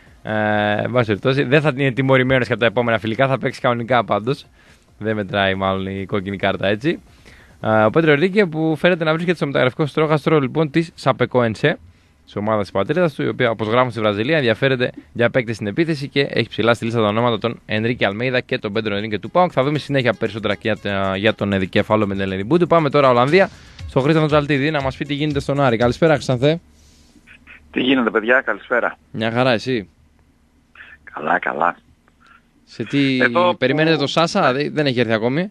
Δεν θα είναι τιμωρημένος και από τα επόμενα φιλικά, θα παίξει κανονικά πάντως. Δεν μετράει μάλλον η κόκκινη κάρτα έτσι. Ο Πέντρο Ενρίκε που φαίνεται να βρίσκεται στο μεταγραφικό στρόχαστρο λοιπόν της Σαπεκοένσε, τη ομάδα της πατρίδας του, η οποία όπως γράφουν στη Βραζιλία ενδιαφέρεται για παίκτες στην επίθεση και έχει ψηλά στη λίστα τα ονόματα των Ενρίκε Αλμέιδα και τον Πέντρο Ενρίκε του ΠΑΟΚ. Θα δούμε συνέχεια περισσότερα και για τον δικέφαλο με την Ελένη Μπούτου. Πάμε τώρα Ολλανδία στον Χρήστο Τζαλτίδη να μας πει τι γίνεται στον Άρη. Καλησπέρα, Χρήστανθε. Τι γίνεται, παιδιά, καλησπέρα. Μια χαρά, εσύ? Καλά, καλά. Σε τι περιμένετε το Σάσα, δεν έχει έρθει ακόμη?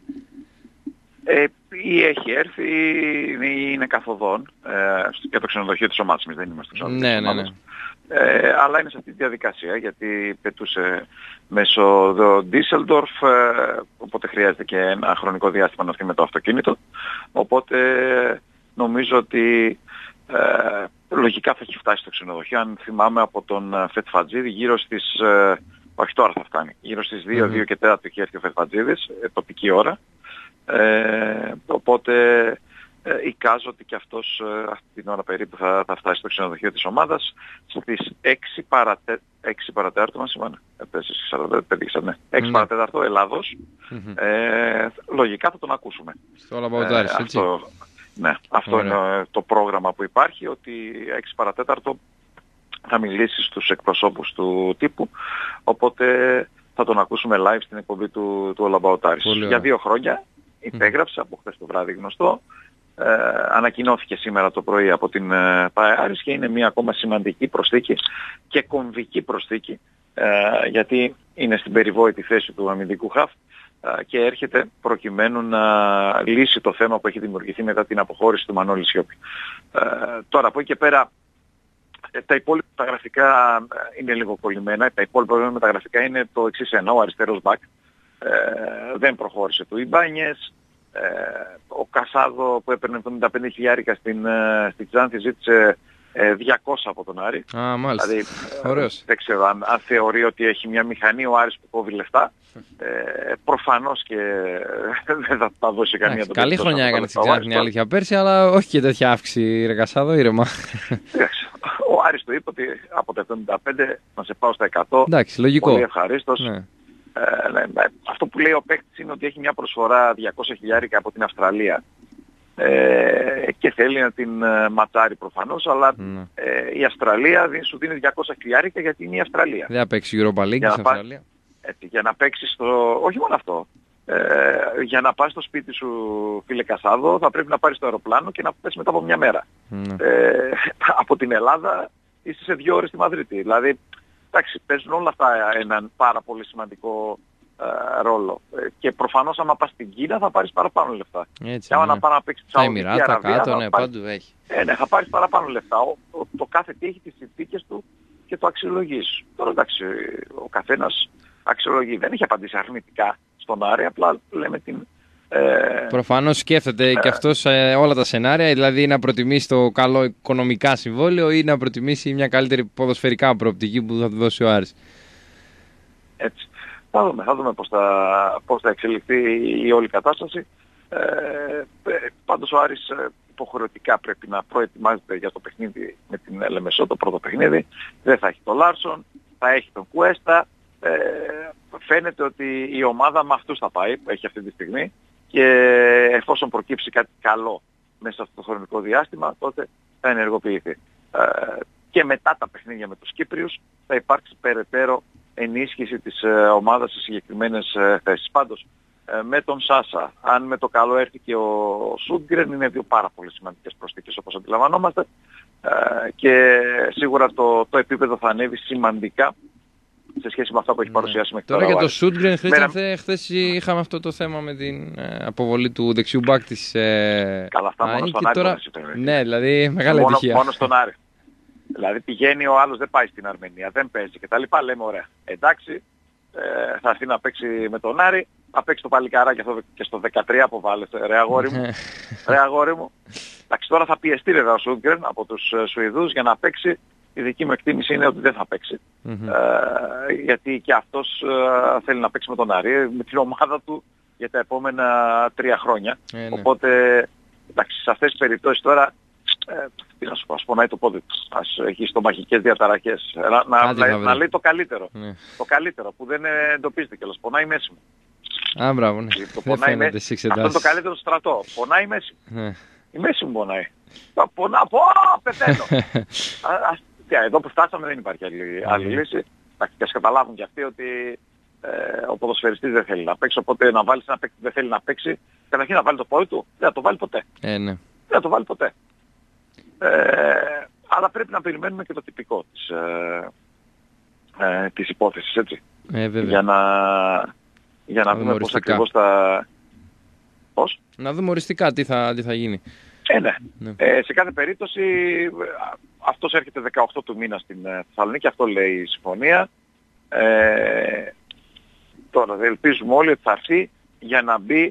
Ή έχει έρθει ή είναι καθοδόν για το ξενοδοχείο της ομάδας. Εμείς δεν είμαστε στο ξενοδοχείο της ομάδας. Αλλά είναι σε αυτή τη διαδικασία γιατί πετούσε μέσω Ντίσελντορφ, οπότε χρειάζεται και ένα χρονικό διάστημα να έρθει με το αυτοκίνητο. Οπότε νομίζω ότι λογικά θα έχει φτάσει στο ξενοδοχείο. Αν θυμάμαι από τον Φετφατζίδη γύρω στις... όχι τώρα θα φτάνει. Γύρω στις 2 και 4 έχει έρθει ο Φετφατζίδης, τοπική ώρα. Οπότε εικάζω ότι και αυτός αυτή την ώρα περίπου θα φτάσει στο ξενοδοχείο της ομάδας στις 6 παρατέταρτο μας είπαν, 6 παρατέταρτο Ελλάδος. Λογικά θα τον ακούσουμε. Στο Λαμπαουτάρις, έτσι. Ναι, αυτό είναι το πρόγραμμα που υπάρχει, ότι 6 παρατέταρτο θα μιλήσει στους εκπροσώπους του τύπου, οπότε θα τον ακούσουμε live στην εκπομπή του Λαμπαουτάρις. Για 2 χρόνια υπέγραψε από χθες το βράδυ γνωστό. Ανακοινώθηκε σήμερα το πρωί από την ΠΑΕ και είναι μια ακόμα σημαντική προσθήκη και κομβική προσθήκη γιατί είναι στην περιβόητη θέση του αμυντικού χαφ και έρχεται προκειμένου να λύσει το θέμα που έχει δημιουργηθεί μετά την αποχώρηση του Μανώλη Σιώπη. Τώρα από εκεί και πέρα τα υπόλοιπα μεταγραφικά είναι λίγο κολλημένα. Τα υπόλοιπα μεταγραφικά είναι το εξής εννοώ, ο αριστερός μπακ. Δεν προχώρησε του Ιμπάνιες. Ο Κασάδο που έπαιρνε 75 χιλιάρικα στην Ξάνθη ζήτησε 200 από τον Άρη. Μάλιστα. Δηλαδή, ωραίος. Δεν ξέρω αν θεωρεί ότι έχει μια μηχανή ο Άρης που κόβει λεφτά. Προφανώς και δεν θα τα δώσει καμία τον. Καλή χρονιά έκανε στην Ξάνθη, αλήθεια πέρσι, αλλά όχι και τέτοια αύξηση, ρε Κασάδο, ήρεμα. Ο Άρης του είπε ότι από τα 75 να σε πάω στα 100. Εντάξει, λογικό. Πολύ ευχαρίστως. Ναι. Αυτό που λέει ο παίκτης είναι ότι έχει μια προσφορά 200 χιλιάρικα από την Αυστραλία και θέλει να την ματσάρει προφανώς, αλλά η Αυστραλία σου δίνει 200 χιλιάρικα γιατί είναι η Αυστραλία. Δεν θα παίξει Europa League στην Αυστραλία. Έτσι, για να παίξεις όχι μόνο αυτό. Για να πας στο σπίτι σου, φίλε Κασάδο, θα πρέπει να πάρεις το αεροπλάνο και να πας μετά από μια μέρα. Από την Ελλάδα είσαι σε 2 ώρες στη Μαδρίτη. Δηλαδή, εντάξει, παίζουν όλα αυτά έναν πάρα πολύ σημαντικό ρόλο. Και προφανώς άμα πας στην Κίνα θα πάρεις παραπάνω λεφτά. Έτσι, και άμα να πας να παίξεις στη Σαουδική Αραβία, κάτω, ναι, πάντου έχει. Ναι, θα πάρεις παραπάνω λεφτά. Το κάθε τι έχει τις συνθήκες του και το αξιολογείς. Τώρα εντάξει, ο καθένας αξιολογεί. Δεν έχει απαντήσει αρνητικά στον Άρη, απλά λέμε την... Προφανώς σκέφτεται και αυτός όλα τα σενάρια, δηλαδή να προτιμήσει το καλό οικονομικά συμβόλαιο ή να προτιμήσει μια καλύτερη ποδοσφαιρικά προοπτική που θα του δώσει ο Άρης. Έτσι. Θα δούμε πώς θα εξελιχθεί η όλη κατάσταση. Πάντως ο Άρης υποχρεωτικά πρέπει να προετοιμάζεται για το παιχνίδι με την Λεμεσό, το πρώτο παιχνίδι. Δεν θα έχει τον Λάρσον, θα έχει τον Κουέστα. Φαίνεται ότι η ομάδα με αυτούς θα πάει, που έχει αυτή τη στιγμή, και εφόσον προκύψει κάτι καλό μέσα σε αυτό το χρονικό διάστημα, τότε θα ενεργοποιηθεί. Και μετά τα παιχνίδια με τους Κύπριους θα υπάρξει περαιτέρω ενίσχυση της ομάδας σε συγκεκριμένες θέσεις. Πάντως, με τον Σάσα, αν με το καλό έρθει και ο Σούντγκρεν, είναι 2 πάρα πολύ σημαντικές προσθήκες όπως αντιλαμβανόμαστε, και σίγουρα το επίπεδο θα ανέβει σημαντικά σε σχέση με αυτά που έχει παρουσιάσει μέχρι τώρα. Τώρα για το Σούντγκρεν, χθες είχαμε αυτό το θέμα με την αποβολή του δεξιού μπακ της Καλά, αυτά μόνο στον Άρη τώρα... Ναι, δηλαδή μεγάλη επιτυχία. Μόνο στον Άρη. Δηλαδή πηγαίνει ο άλλος, δεν πάει στην Αρμενία, δεν παίζει κτλ. Λέμε ωραία. Εντάξει, θα έρθει να παίξει με τον Άρη, θα παίξει το παλικαράκι και στο 13 που βάλετε, ρε αγόρι μου. Ρε αγόρι μου. Εντάξει, τώρα θα πιεστεί βέβαια ο Σούντγκρεν από τους Σουηδούς για να παίξει. Η δική μου εκτίμηση είναι ότι δεν θα παίξει. Γιατί και αυτός θέλει να παίξει με τον Άρη, με την ομάδα του για τα επόμενα 3 χρόνια. Ναι. Οπότε, εντάξει, σε αυτές τις περιπτώσεις τώρα, τι να σου πω, ας πονάει το πόδι του. Ας έχει στομαχικές διαταραχές. Να λέει το καλύτερο. Ναι. Το καλύτερο που δεν εντοπίζεται κιόλας. Πονάει η μέση μου. Α, μπράβο, ναι. Δεν φαίνεται στις εξετάσεις. Αυτό είναι το καλύτερο στρατό. Πονάει η μέση. Ναι. Η μέση μου πονάει. Πεθαίνω. Εδώ που φτάσαμε δεν υπάρχει άλλη λύση. Και ας καταλάβουν κι αυτοί ότι ο ποδοσφαιριστής δεν θέλει να παίξει, οπότε να βάλεις ένα παίκτη που δεν θέλει να παίξει, καταρχήν να βάλει το πόδι του, δεν θα το βάλει ποτέ. Ναι. Δεν θα το βάλει ποτέ. Αλλά πρέπει να περιμένουμε και το τυπικό της υπόθεσης, έτσι. Για να δούμε πώς ακριβώς θα... Πώς? Να δούμε οριστικά τι θα γίνει. Ναι. Σε κάθε περίπτωση αυτός έρχεται 18 του μήνα στην Θεσσαλονίκη, αυτό λέει η συμφωνία. Τώρα ελπίζουμε όλοι ότι θα έρθει για να μπει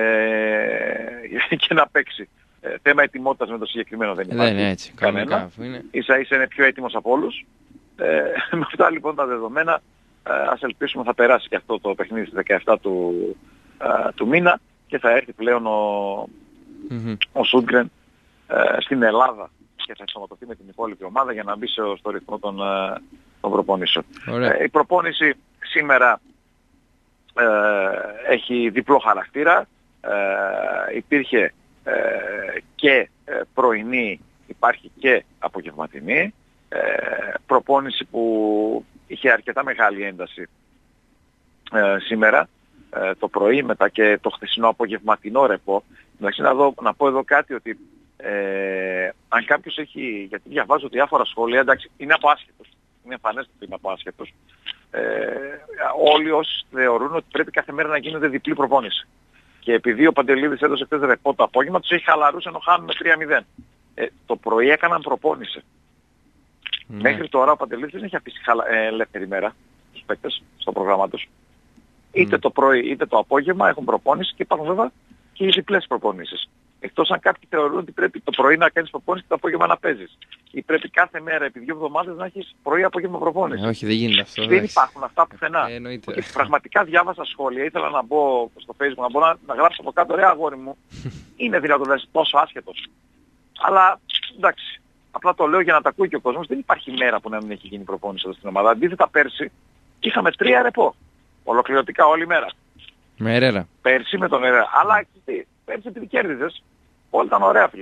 και να παίξει. Θέμα ετοιμότητας με το συγκεκριμένο δεν υπάρχει. Δεν είναι έτσι, κανένα. Ίσα ίσα είναι πιο έτοιμος από όλους. Με αυτά λοιπόν τα δεδομένα ας ελπίσουμε θα περάσει και αυτό το παιχνίδι στις 17 του μήνα και θα έρθει πλέον ο Σούντγκρεν στην Ελλάδα και θα ενσωματωθεί με την υπόλοιπη ομάδα για να μπει στο ρυθμό των προπονήσεων. Η προπόνηση σήμερα έχει διπλό χαρακτήρα. Υπήρχε και πρωινή, υπάρχει και απογευματινή. Προπόνηση που είχε αρκετά μεγάλη ένταση σήμερα το πρωί, μετά και το χθεσινό απογευματινό ρεπό. Εντάξει, να πω εδώ κάτι ότι αν κάποιος έχει, γιατί διαβάζω διάφορα σχόλια, εντάξει, είναι από άσχετος, είναι εμφανές ότι είναι από άσχετος. Όλοι όσοι θεωρούν ότι πρέπει κάθε μέρα να γίνεται διπλή προπόνηση. Και επειδή ο Παντελίδης έδωσε χθες ρεπό το απόγευμα, τους έχει χαλαρούς ενώ χάνουν 3-0. Το πρωί έκαναν προπόνηση. Μέχρι τώρα ο Παντελίδης δεν έχει αφήσει ελεύθερη μέρα στους παίκτες στο πρόγραμμά τους. Είτε το πρωί είτε το απόγευμα έχουν προπόνηση και υπάρχουν βέβαια και οι διπλές προπονήσεις. Εκτός αν κάποιοι θεωρούν ότι πρέπει το πρωί να κάνεις προπόνηση και το απόγευμα να παίζεις. Ή πρέπει κάθε μέρα επί 2 εβδομάδες να έχεις πρωί-απόγευμα προπόνηση. Όχι, δεν γίνεται αυτό. Δεν υπάρχουν αυτά πουθενά. Και πραγματικά διάβασα σχόλια, ήθελα να μπω στο Facebook, να μπορώ να γράψω από κάτω, ρε αγόρι μου, είναι δυνατόν να είσαι τόσο άσχετος. Αλλά εντάξει, απλά το λέω για να τα ακούει και ο κόσμος, δεν υπάρχει μέρα που να μην έχει γίνει προπόνηση εδώ στην ομάδα. Αντίθετα πέρσι είχαμε 3 ρεπό. Ολοκληρωτικά όλη μέρα. Με Ερέρα. Πέρσι με τον Ερέρα. Αλλά πέρσι επειδή κέρδισες, όλα ήταν ωραία φίλε.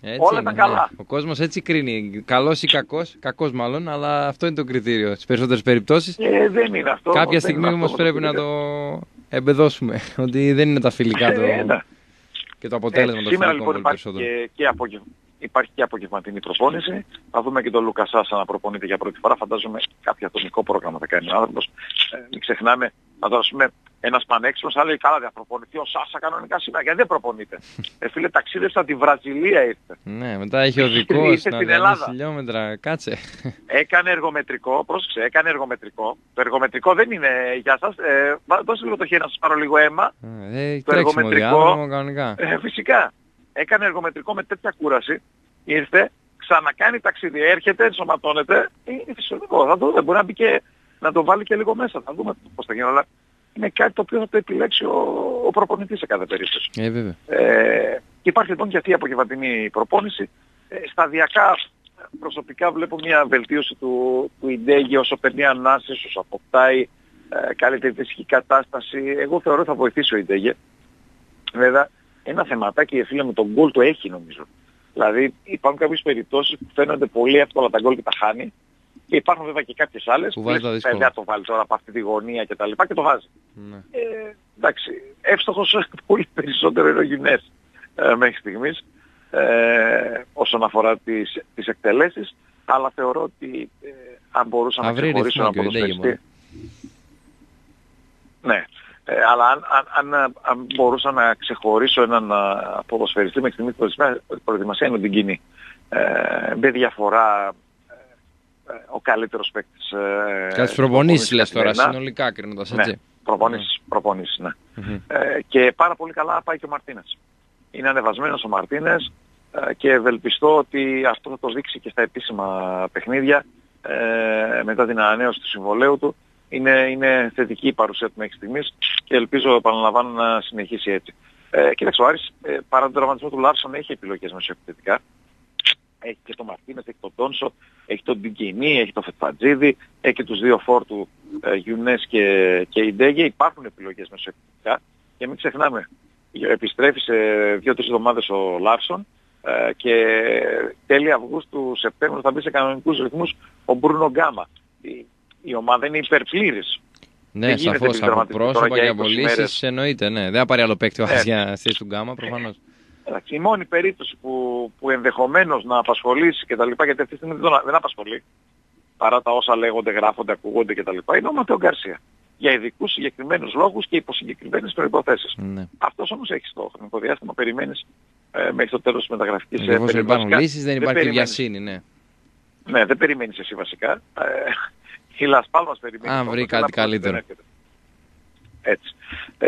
Όλα ήταν καλά. Ο κόσμος έτσι κρίνει. Καλός ή κακός, κακός μάλλον, αλλά αυτό είναι το κριτήριο στις περισσότερες περιπτώσεις. Δεν είναι αυτό. Κάποια στιγμή όμως πρέπει να το εμπεδώσουμε. Ότι δεν είναι τα φιλικά και το αποτέλεσμα των σήμερα φιλικών. Λοιπόν υπάρχει και απογευματινή προπόνηση. Θα δούμε και τον Λούκα Σάσα να προπονείται για πρώτη φορά. Φαντάζομαι κάποιο ατομικό πρόγραμμα θα κάνει ο άνθρωπος. Μην ξεχνάμε, να το πούμε, ένας πανέξυπνος θα λέει καλά, θα προπονηθεί ο Σάσα κανονικά σήμερα. Γιατί δεν προπονείται. Φίλε, ταξίδευσε από τη Βραζιλία ήρθε. Ναι, μετά έχει οδικός να διανύσει χιλιόμετρα. Κάτσε. Έκανε εργομετρικό, πρόσεξε, έκανε εργομετρικό. Το εργομετρικό δεν είναι για σας. Δώσε λίγο το χέρι να σας πάρω λίγο αίμα. Το εργομετρικό, κανονικά. Φυσικά. Έκανε εργομετρικό με τέτοια κούραση. Ήρθε, ξανακάνει ταξίδι, έρχεται, ενσωματώνεται. Είναι φυσιολογικό. Θα δούμε. Μπορεί να μπει και να το βάλει και λίγο μέσα. Θα δούμε πώς θα γίνει. Αλλά είναι κάτι το οποίο θα το επιλέξει ο προπονητής σε κάθε περίπτωση. Βέβαια. Και υπάρχει λοιπόν και αυτή η απογευματινή προπόνηση. Σταδιακά προσωπικά βλέπω μια βελτίωση του Ιντέγε όσο παίρνει ανάσες, όσο αποκτάει καλύτερη φυσική κατάσταση. Εγώ θεωρώ θα βοηθήσει ο Ιντέγε. Βέβαια, ένα θεματάκι, φίλε μου, τον γκολ το έχει νομίζω. Δηλαδή υπάρχουν κάποιες περιπτώσεις που φαίνονται πολύ εύκολα τα γκολ και τα χάνει. Και υπάρχουν βέβαια και κάποιες άλλες που βέβαια το βάλει τώρα από αυτή τη γωνία και τα λοιπά και το βάζει. Ναι. Εντάξει, εύστοχος πολύ περισσότερο είναι ο Γιουνές μέχρι στιγμής όσον αφορά τις εκτελέσεις, αλλά θεωρώ ότι αν μπορούσα να ξεχωρίσω ένα ποδοσφαιριστή... Ναι, αλλά αν μπορούσα να ξεχωρίσω έναν ποδοσφαιριστή μέχρι στιγμής προετοιμασία είναι την κοινή. Με διαφορά ο καλύτερος παίκτης. Κάτι προπονήσεις λες τώρα, συνολικά κρίνοντας, έτσι. Ναι, προπονήσεις, ναι. Και πάρα πολύ καλά πάει και ο Μαρτίνες. Είναι ανεβασμένος ο Μαρτίνες και ευελπιστώ ότι αυτό θα το δείξει και στα επίσημα παιχνίδια μετά την ανανέωση του συμβολαίου του. Είναι θετική η παρουσία του μέχρι στιγμής και ελπίζω, επαναλαμβάνω, να συνεχίσει έτσι. Κοίταξε, ο Άρης παρά τον τραυματισμό του Λάρσον έχει επιλογές μεσοεπιθετικά. Έχει και τον Μαρτίνες, έχει τον Τόνσο, έχει τον Ντιγκινή, έχει τον Φετφατζίδη, έχει και τους δύο φόρτου Γιουνές και Ιντέγε. Υπάρχουν επιλογές μεσοεπιθετικά και μην ξεχνάμε, επιστρέφει σε 2-3 εβδομάδες ο Λάρσον και τέλη Αυγούστου, Σεπτέμβρη θα μπει σε κανονικούς ρυθμούς ο Μπρούνο Γκάμα. Η ομάδα είναι υπερπλήρης. Ναι, σαφώς από πρόσωπα και απολύσεις εννοείται, ναι. Δεν θα πάρει άλλο παίκτη για θέση του Γκάμα, προφανώς. Η μόνη περίπτωση που ενδεχομένως να απασχολήσει και τα λοιπά, γιατί αυτή τη στιγμή δεν απασχολεί, παρά τα όσα λέγονται, γράφονται, ακούγονται και τα λοιπά, είναι ο Ματέο Γκαρσία. Για ειδικούς συγκεκριμένους λόγους και υπό συγκεκριμένες προϋποθέσεις. Ναι. Αυτός όμως έχει στο χρονικό διάστημα, περιμένεις μέχρι το τέλος της μεταγραφικής περίοδου. Δεν υπάρχουν λύσεις, δεν υπάρχει βιασύνη, ναι. Ναι, δεν περιμένεις εσύ βασικά. Η Λας Πάλμας περιμένει. Αν βρει κάτι καλύτερο. Έτσι.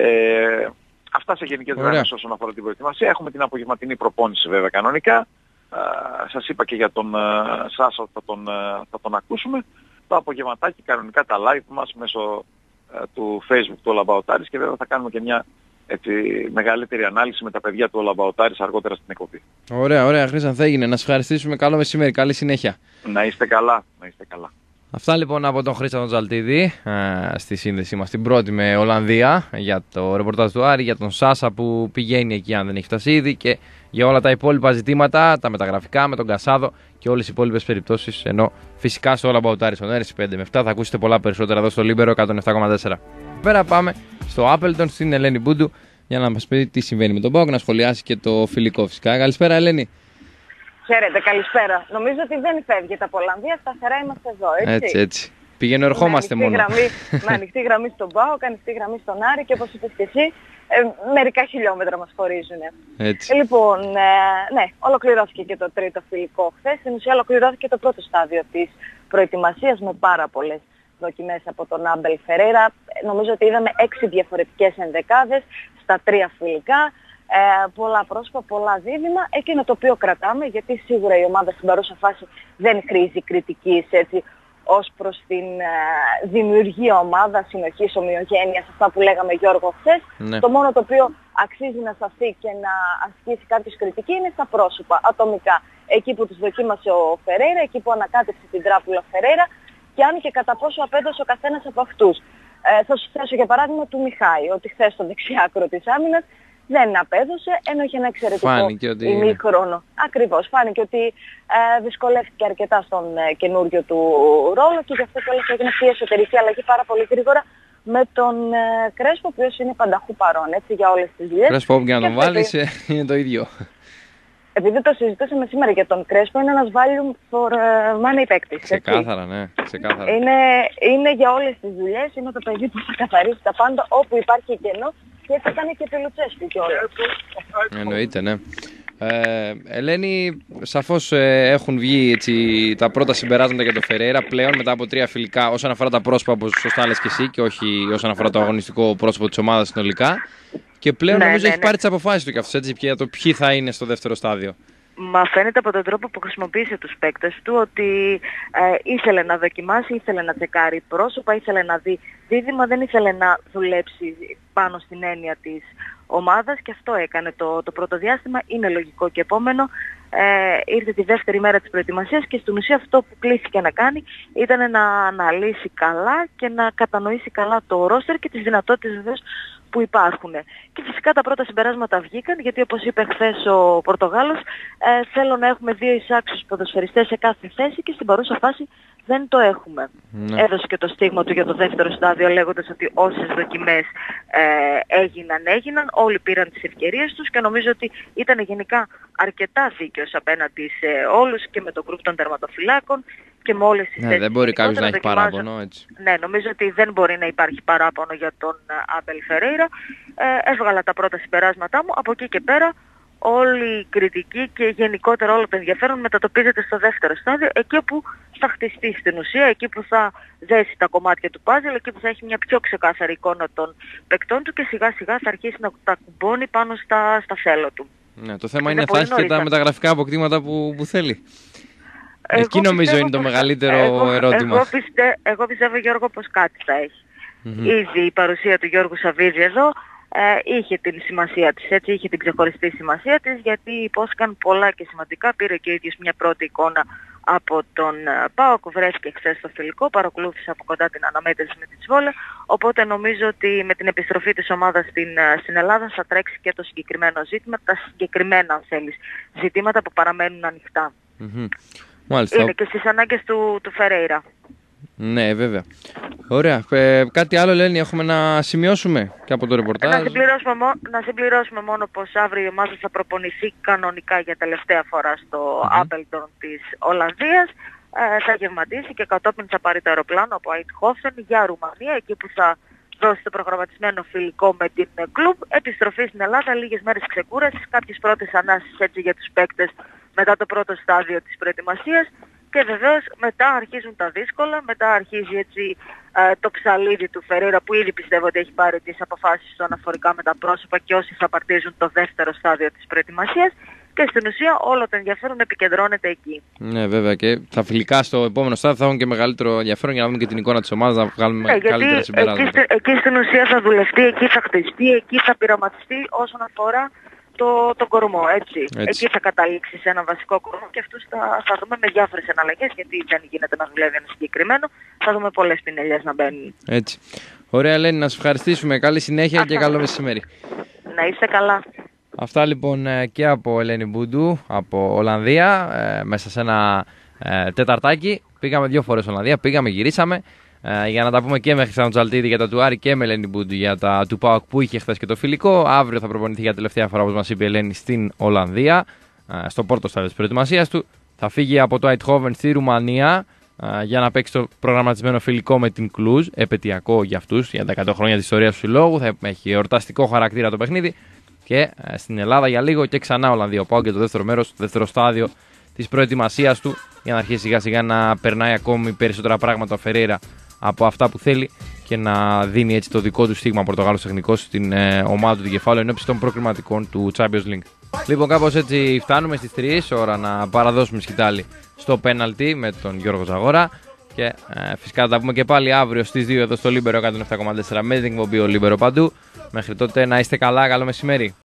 Αυτά σε γενικές γραμμές όσον αφορά την προετοιμασία. Έχουμε την απογευματινή προπόνηση βέβαια κανονικά. Σας είπα και για τον Σάσα ότι θα τον ακούσουμε. Το απογευματάκι κανονικά τα live μας μέσω του Facebook του All About Aris και βέβαια θα κάνουμε και μια μεγαλύτερη ανάλυση με τα παιδιά του All About Aris αργότερα στην εκπομπή. Ωραία, Χρήστο, έγινε. Να σας ευχαριστήσουμε. Καλό μεσημέρι, καλή συνέχεια. Να είστε καλά. Αυτά λοιπόν από τον Χρήστο τον Τζαλτίδη στη σύνδεσή μας την πρώτη με Ολλανδία για το ρεπορτάζ του Άρη, για τον Σάσα που πηγαίνει εκεί αν δεν έχει φτάσει ήδη και για όλα τα υπόλοιπα ζητήματα, τα μεταγραφικά με τον Κασάδο και όλες οι υπόλοιπες περιπτώσεις, ενώ φυσικά στο All About Aris στον RS5 με 7 θα ακούσετε πολλά περισσότερα εδώ στο Λίμπερο 107,4. Πέρα πάμε στο Appleton στην Ελένη Μπούντου για να μας πει τι συμβαίνει με τον ΠΑΟΚ, να σχολιάσει και το φιλικό φυσικά. Καλησπέρα Ελένη. Χαίρετε, καλησπέρα. Νομίζω ότι δεν φεύγετε από Ολλανδία, σταθερά είμαστε εδώ, έτσι. Έτσι. Πηγαίνω, ερχόμαστε μόνο. Με ανοιχτή γραμμή στον ΠΑΟΚ, ανοιχτή γραμμή στον Άρη και όπως είπες και εσύ, μερικά χιλιόμετρα μας χωρίζουν. Έτσι. Λοιπόν, ναι, ολοκληρώθηκε και το τρίτο φιλικό χθες. Στην ουσία ολοκληρώθηκε το πρώτο στάδιο της προετοιμασίας με πάρα πολλές δοκιμές από τον Άμπελ Φερέιρα. Νομίζω ότι είδαμε 6 διαφορετικές ενδεκάδες στα 3 φιλικά. Πολλά πρόσωπα, πολλά δίδυμα. Εκείνο το οποίο κρατάμε, γιατί σίγουρα η ομάδα στην παρούσα φάση δεν χρήζει κριτικής έτσι, ως προς την δημιουργία ομάδας, συνοχής, ομοιογένειας, αυτά που λέγαμε Γιώργο χθες. Ναι. Το μόνο το οποίο αξίζει να σταθεί και να ασκήσει κάποιος κριτική είναι στα πρόσωπα, ατομικά. Εκεί που τους δοκίμασε ο Φερέιρα, εκεί που ανακάτεψε την τράπουλα Φερέιρα και αν και κατά πόσο απέδωσε ο καθένας από αυτούς. Θα σου θέσω για παράδειγμα του Μιχάη, ότι χθες στο δεξιάκρο της άμυνας δεν απέδωσε, ενώ είχε ένα εξαιρετικό ημίχρονο. Ακριβώς, φάνηκε ότι δυσκολεύτηκε αρκετά στον καινούριο του ρόλο και γι' αυτό κιόλας έγινε αυτή η εσωτερική αλλαγή πάρα πολύ γρήγορα με τον Κρέσπο, ο οποίος είναι πανταχού παρόν, έτσι, για όλες τις δουλειές. Κρέσπο, όπου και να τον βάλεις, είναι το ίδιο. Επειδή το συζητούσαμε σήμερα για τον Κρέσπο, είναι ένας value for money παίκτης. Ξεκάθαρα, ναι. Ξεκάθαρα. Είναι για όλες τις δουλειές, είναι το παιδί που θα καθαρίσει τα πάντα όπου υπάρχει κενό και έτσι ήταν και το Λουτσέσκου κιόλας. Εννοείται, ναι. Ελένη, σαφώς έχουν βγει έτσι, τα πρώτα συμπεράσματα για το Φερέιρα πλέον μετά από 3 φιλικά όσον αφορά τα πρόσωπα, όπως σωστά λες και εσύ, και όχι όσον αφορά το αγωνιστικό πρόσωπο της ομάδας συνολικά. Και πλέον νομίζω έχει πάρει τις αποφάσεις του κι αυτός, έτσι, για το ποιοι θα είναι στο δεύτερο στάδιο. Μα φαίνεται από τον τρόπο που χρησιμοποίησε τους παίκτες του ότι ήθελε να δοκιμάσει, ήθελε να τσεκάρει πρόσωπα, ήθελε να δει δίδυμα, δεν ήθελε να δουλέψει πάνω στην έννοια της ομάδας και αυτό έκανε το πρώτο διάστημα. Είναι λογικό και επόμενο. Ήρθε τη δεύτερη μέρα της προετοιμασίας και στην ουσία αυτό που κλήθηκε να κάνει ήταν να αναλύσει καλά και να κατανοήσει καλά το ρόστερ και τις δυνατότητες βεβαίως που υπάρχουν. Και φυσικά τα πρώτα συμπεράσματα βγήκαν, γιατί όπως είπε χθες ο Πορτογάλος, θέλω να έχουμε 2 εισάξιους ποδοσφαιριστές σε κάθε θέση και στην παρούσα φάση δεν το έχουμε. Ναι. Έδωσε και το στίγμα του για το δεύτερο στάδιο λέγοντας ότι όσες δοκιμές έγιναν, όλοι πήραν τις ευκαιρίες τους και νομίζω ότι ήταν γενικά αρκετά δίκαιος απέναντι σε όλους και με το γκρουπ των τερματοφυλάκων και με όλες τις θέσεις. Δεν μπορεί κάποιος να έχει παράπονο, έτσι. Ναι, νομίζω ότι δεν μπορεί να υπάρχει παράπονο για τον Άμπελ Φερέιρα. Έβγαλα τα πρώτα συμπεράσματά μου. Από εκεί και πέρα όλη η κριτική και γενικότερα όλο το ενδιαφέρον μετατοπίζεται στο δεύτερο στάδιο, εκεί όπου θα χτιστεί στην ουσία, εκεί που θα δέσει τα κομμάτια του πάζελ, εκεί που θα έχει μια πιο ξεκάθαρη εικόνα των παικτών του και σιγά σιγά θα αρχίσει να τα κουμπώνει πάνω στα θέλω του. Ναι, το θέμα είναι θα έχει και τα μεταγραφικά αποκτήματα που θέλει. Εκεί νομίζω είναι το μεγαλύτερο ερώτημα. Εγώ πιστεύω, Γιώργο, πως κάτι θα έχει. Ήδη η παρουσία του Γιώργου Σαββίδη εδώ είχε την σημασία της, έτσι, είχε την ξεχωριστή σημασία της, γιατί υπόθηκαν πολλά και σημαντικά. Πήρε και ο ίδιος μια πρώτη εικόνα από τον ΠΑΟΚ, βρέθηκε χθες στο φιλικό, παρακολούθησε από κοντά την αναμέτρηση με τη Τσβόλα, οπότε νομίζω ότι με την επιστροφή της ομάδας στην Ελλάδα θα τρέξει και το συγκεκριμένο ζήτημα, τα συγκεκριμένα, αν θέλεις, ζητήματα που παραμένουν ανοιχτά. Μάλιστα. Είναι και στις ανάγκες του Φερέιρα. Ναι, βέβαια. Ωραία. Κάτι άλλο, Ελένη, έχουμε να σημειώσουμε και από το ρεπορτάζ. Να συμπληρώσουμε μόνο πως αύριο η ομάδα θα προπονηθεί κανονικά για τελευταία φορά στο Άμπελντορν της Ολλανδίας. Θα γευματίσει και κατόπιν θα πάρει το αεροπλάνο από Αιτχόφεν για Ρουμανία, εκεί που θα δώσει το προγραμματισμένο φιλικό με την κλουμπ. Επιστροφή στην Ελλάδα, λίγες μέρες ξεκούρασης, κάποιες πρώτες ανάσεις έτσι για τους παίκτες μετά το πρώτο στάδιο της προετοιμασίας. Και βεβαίως μετά αρχίζουν τα δύσκολα, μετά αρχίζει έτσι το ψαλίδι του Φερέιρα που ήδη πιστεύω ότι έχει πάρει τις αποφάσεις του αναφορικά με τα πρόσωπα και όσοι θα παρτίζουν το δεύτερο στάδιο της προετοιμασίας και στην ουσία όλο το ενδιαφέρον επικεντρώνεται εκεί. Ναι, βέβαια, και τα φιλικά στο επόμενο στάδιο θα έχουν και μεγαλύτερο ενδιαφέρον για να δούμε και την εικόνα της ομάδας, να βγάλουμε καλύτερα συμπεράσματα. Εκεί στην ουσία θα δουλευτεί, εκεί θα χτιστεί, εκεί θα πειραματιστεί όσον αφορά τον κορμό, έτσι. Εκεί θα καταλήξει σε ένα βασικό κορμό και αυτούς θα δούμε με διάφορες εναλλαγές, γιατί δεν γίνεται να δουλεύει ένα συγκεκριμένο. Θα δούμε πολλές πινελιές να μπαίνουν. Έτσι. Ωραία, Ελένη, να σας ευχαριστήσουμε. Καλή συνέχεια και καλό μεσημέρι. Να είστε καλά. Αυτά λοιπόν και από Ελένη Μπούντου, από Ολλανδία, μέσα σε ένα τεταρτάκι. Πήγαμε 2 φορές Ολλανδία, πήγαμε, γυρίσαμε. Για να τα πούμε και με Χριστιανό Τζαλτίδη για τα του Άρη και με Ελένη Μπούντου για τα του ΠΑΟΚ που είχε χθες και το φιλικό. Αύριο θα προπονηθεί για τελευταία φορά, όπως μας είπε η Ελένη, στην Ολλανδία, στο πρώτο στάδιο της προετοιμασίας του. Θα φύγει από το Αιτχόβεν στη Ρουμανία για να παίξει το προγραμματισμένο φιλικό με την Κλουζ, επαιτειακό για αυτούς, για τα 100 χρόνια της ιστορίας του συλλόγου. Θα έχει εορταστικό χαρακτήρα το παιχνίδι. Και στην Ελλάδα για λίγο και ξανά Ολλανδία. Ο ΠΑΟΚ για το δεύτερο μέρος, το δεύτερο στάδιο της προετοιμασίας του, για να αρχίσει σιγά σιγά να περνάει ακόμη περισσότερα πράγματα ο Φερέιρα από αυτά που θέλει και να δίνει έτσι το δικό του στίγμα Πορτογάλος τεχνικός στην ομάδα του δικεφάλου ενώπιση των προκριματικών του Champions League. Λοιπόν, κάπως έτσι φτάνουμε στις 3 ώρα να παραδώσουμε σκητάλη στο πέναλτι με τον Γιώργο Ζαγόρα και φυσικά θα τα πούμε και πάλι αύριο στις 2 εδώ στο Λίμπερο 107,4 με την εκπομπή ο Λίμπερο παντού. Μέχρι τότε να είστε καλά, καλό μεσημέρι.